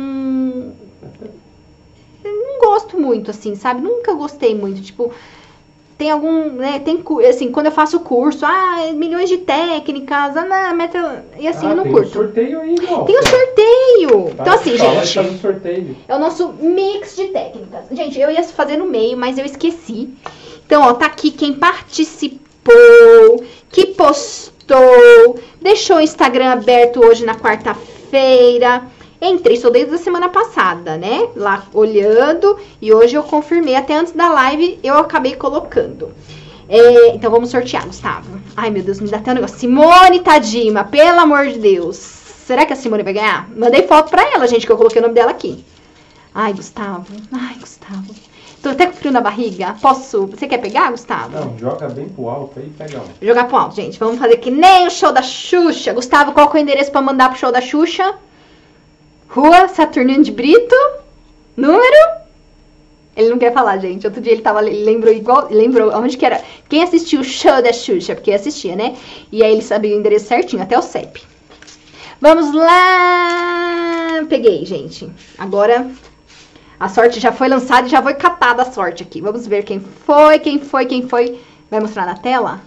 Não gosto muito, assim, sabe? Nunca gostei muito, tipo... Tem algum, né, tem, assim, quando eu faço curso, ah, milhões de técnicas, ah, meta, e assim, ah, eu não tem curto. Um sorteio aí, ó. Tem um sorteio! Tá, então, assim, fala gente, aí, faz um sorteio. é o nosso mix de técnicas. Gente, eu ia fazer no meio, mas eu esqueci. Então, ó, tá aqui quem participou, que postou, deixou o Instagram aberto hoje na quarta-feira. Entrei, só desde a semana passada, né? Lá olhando. E hoje eu confirmei. Até antes da live eu acabei colocando. É, então vamos sortear, Gustavo. Ai, meu Deus, me dá até um negócio. Simone Tadima, pelo amor de Deus. Será que a Simone vai ganhar? Mandei foto pra ela, gente, que eu coloquei o nome dela aqui. Ai, Gustavo. Ai, Gustavo. Tô até com frio na barriga. Posso? Você quer pegar, Gustavo? Não, joga bem pro alto aí e pega um. Jogar pro alto, gente. Vamos fazer que nem o show da Xuxa. Gustavo, qual que é o endereço pra mandar pro show da Xuxa? Rua Saturnino de Brito, número... Ele não quer falar, gente. Outro dia ele tava, ele lembrou igual, lembrou onde que era. Quem assistiu o show da Xuxa, porque assistia, né? E aí ele sabia o endereço certinho, até o C E P. Vamos lá! Peguei, gente. Agora a sorte já foi lançada e já foi catada a sorte aqui. Vamos ver quem foi, quem foi, quem foi. Vai mostrar na tela?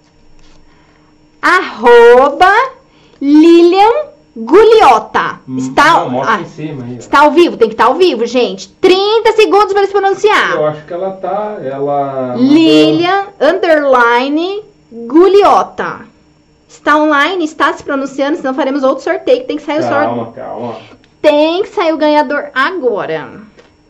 Arroba Lilian Gugliota. Está, Não, mostra ah, em cima aí, ó. está ao vivo, tem que estar ao vivo, gente. trinta segundos para se pronunciar. Eu acho que ela tá. Ela Lilian underline Gugliota. Está online, está se pronunciando, senão faremos outro sorteio, que tem que sair o sorteio. Calma, calma. Tem que sair o ganhador agora.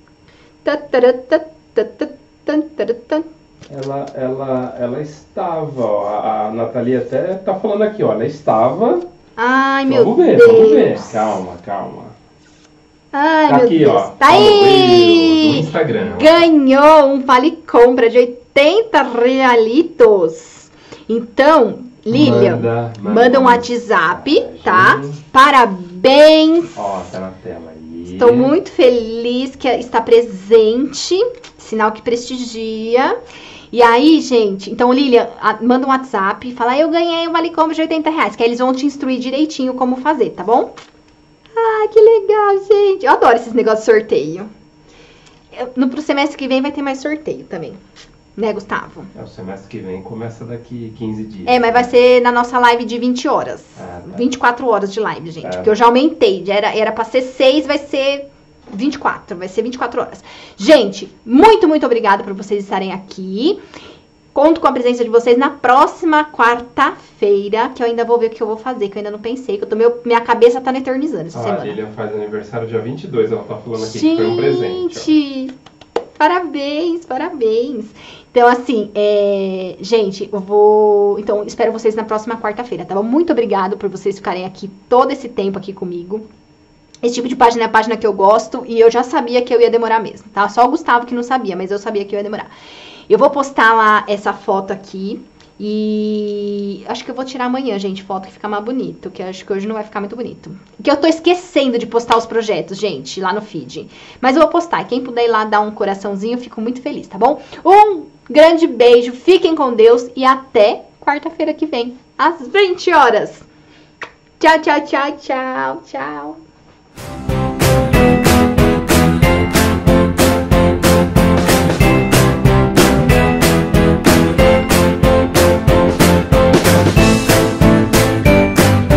Ela, ela, ela estava, ó, a, a Nathalie até tá falando aqui, ó, ela estava. Ai, meu Vamos ver, Deus. vamos ver. Calma, calma. Ai, Tá meu aqui, Deus. ó. Tá aí. Do Instagram. Ganhou um vale compra de oitenta realitos. Então, Lilian, Manda, manda, manda um uma WhatsApp, mensagem. tá? Parabéns. Ó, tá na tela aí. Estou muito feliz que está presente. Sinal que prestigia. E aí, gente, então, Lilian, a- manda um WhatsApp e fala, eu ganhei um vale compra de oitenta reais, que aí eles vão te instruir direitinho como fazer, tá bom? Ah, que legal, gente. Eu adoro esses negócios de sorteio. Eu- no pro semestre que vem vai ter mais sorteio também. Né, Gustavo? É, o semestre que vem começa daqui quinze dias. É, mas vai ser na nossa live de vinte horas. Ah, tá. vinte e quatro horas de live, gente. Tá. Porque eu já aumentei. Já era, era pra ser seis, vai ser vinte e quatro. Vai ser vinte e quatro horas. Gente, muito, muito obrigada por vocês estarem aqui. Conto com a presença de vocês na próxima quarta-feira, que eu ainda vou ver o que eu vou fazer, que eu ainda não pensei, que eu tô meu, minha cabeça tá na eternizando essa Ah, a semana. Lilian faz aniversário dia vinte e dois, ela tá falando aqui que foi um presente. Gente, parabéns, parabéns. Então, assim, é... gente, eu vou... Então, espero vocês na próxima quarta-feira, tá bom? Muito obrigado por vocês ficarem aqui todo esse tempo aqui comigo. Esse tipo de página é a página que eu gosto e eu já sabia que eu ia demorar mesmo, tá? Só o Gustavo que não sabia, mas eu sabia que eu ia demorar. Eu vou postar lá essa foto aqui e acho que eu vou tirar amanhã, gente, foto que fica mais bonito, que acho que hoje não vai ficar muito bonito. Que eu tô esquecendo de postar os projetos, gente, lá no feed. Mas eu vou postar, quem puder ir lá dar um coraçãozinho, eu fico muito feliz, tá bom? Um grande beijo, fiquem com Deus e até quarta-feira que vem, às vinte horas. Tchau, tchau, tchau, tchau, tchau.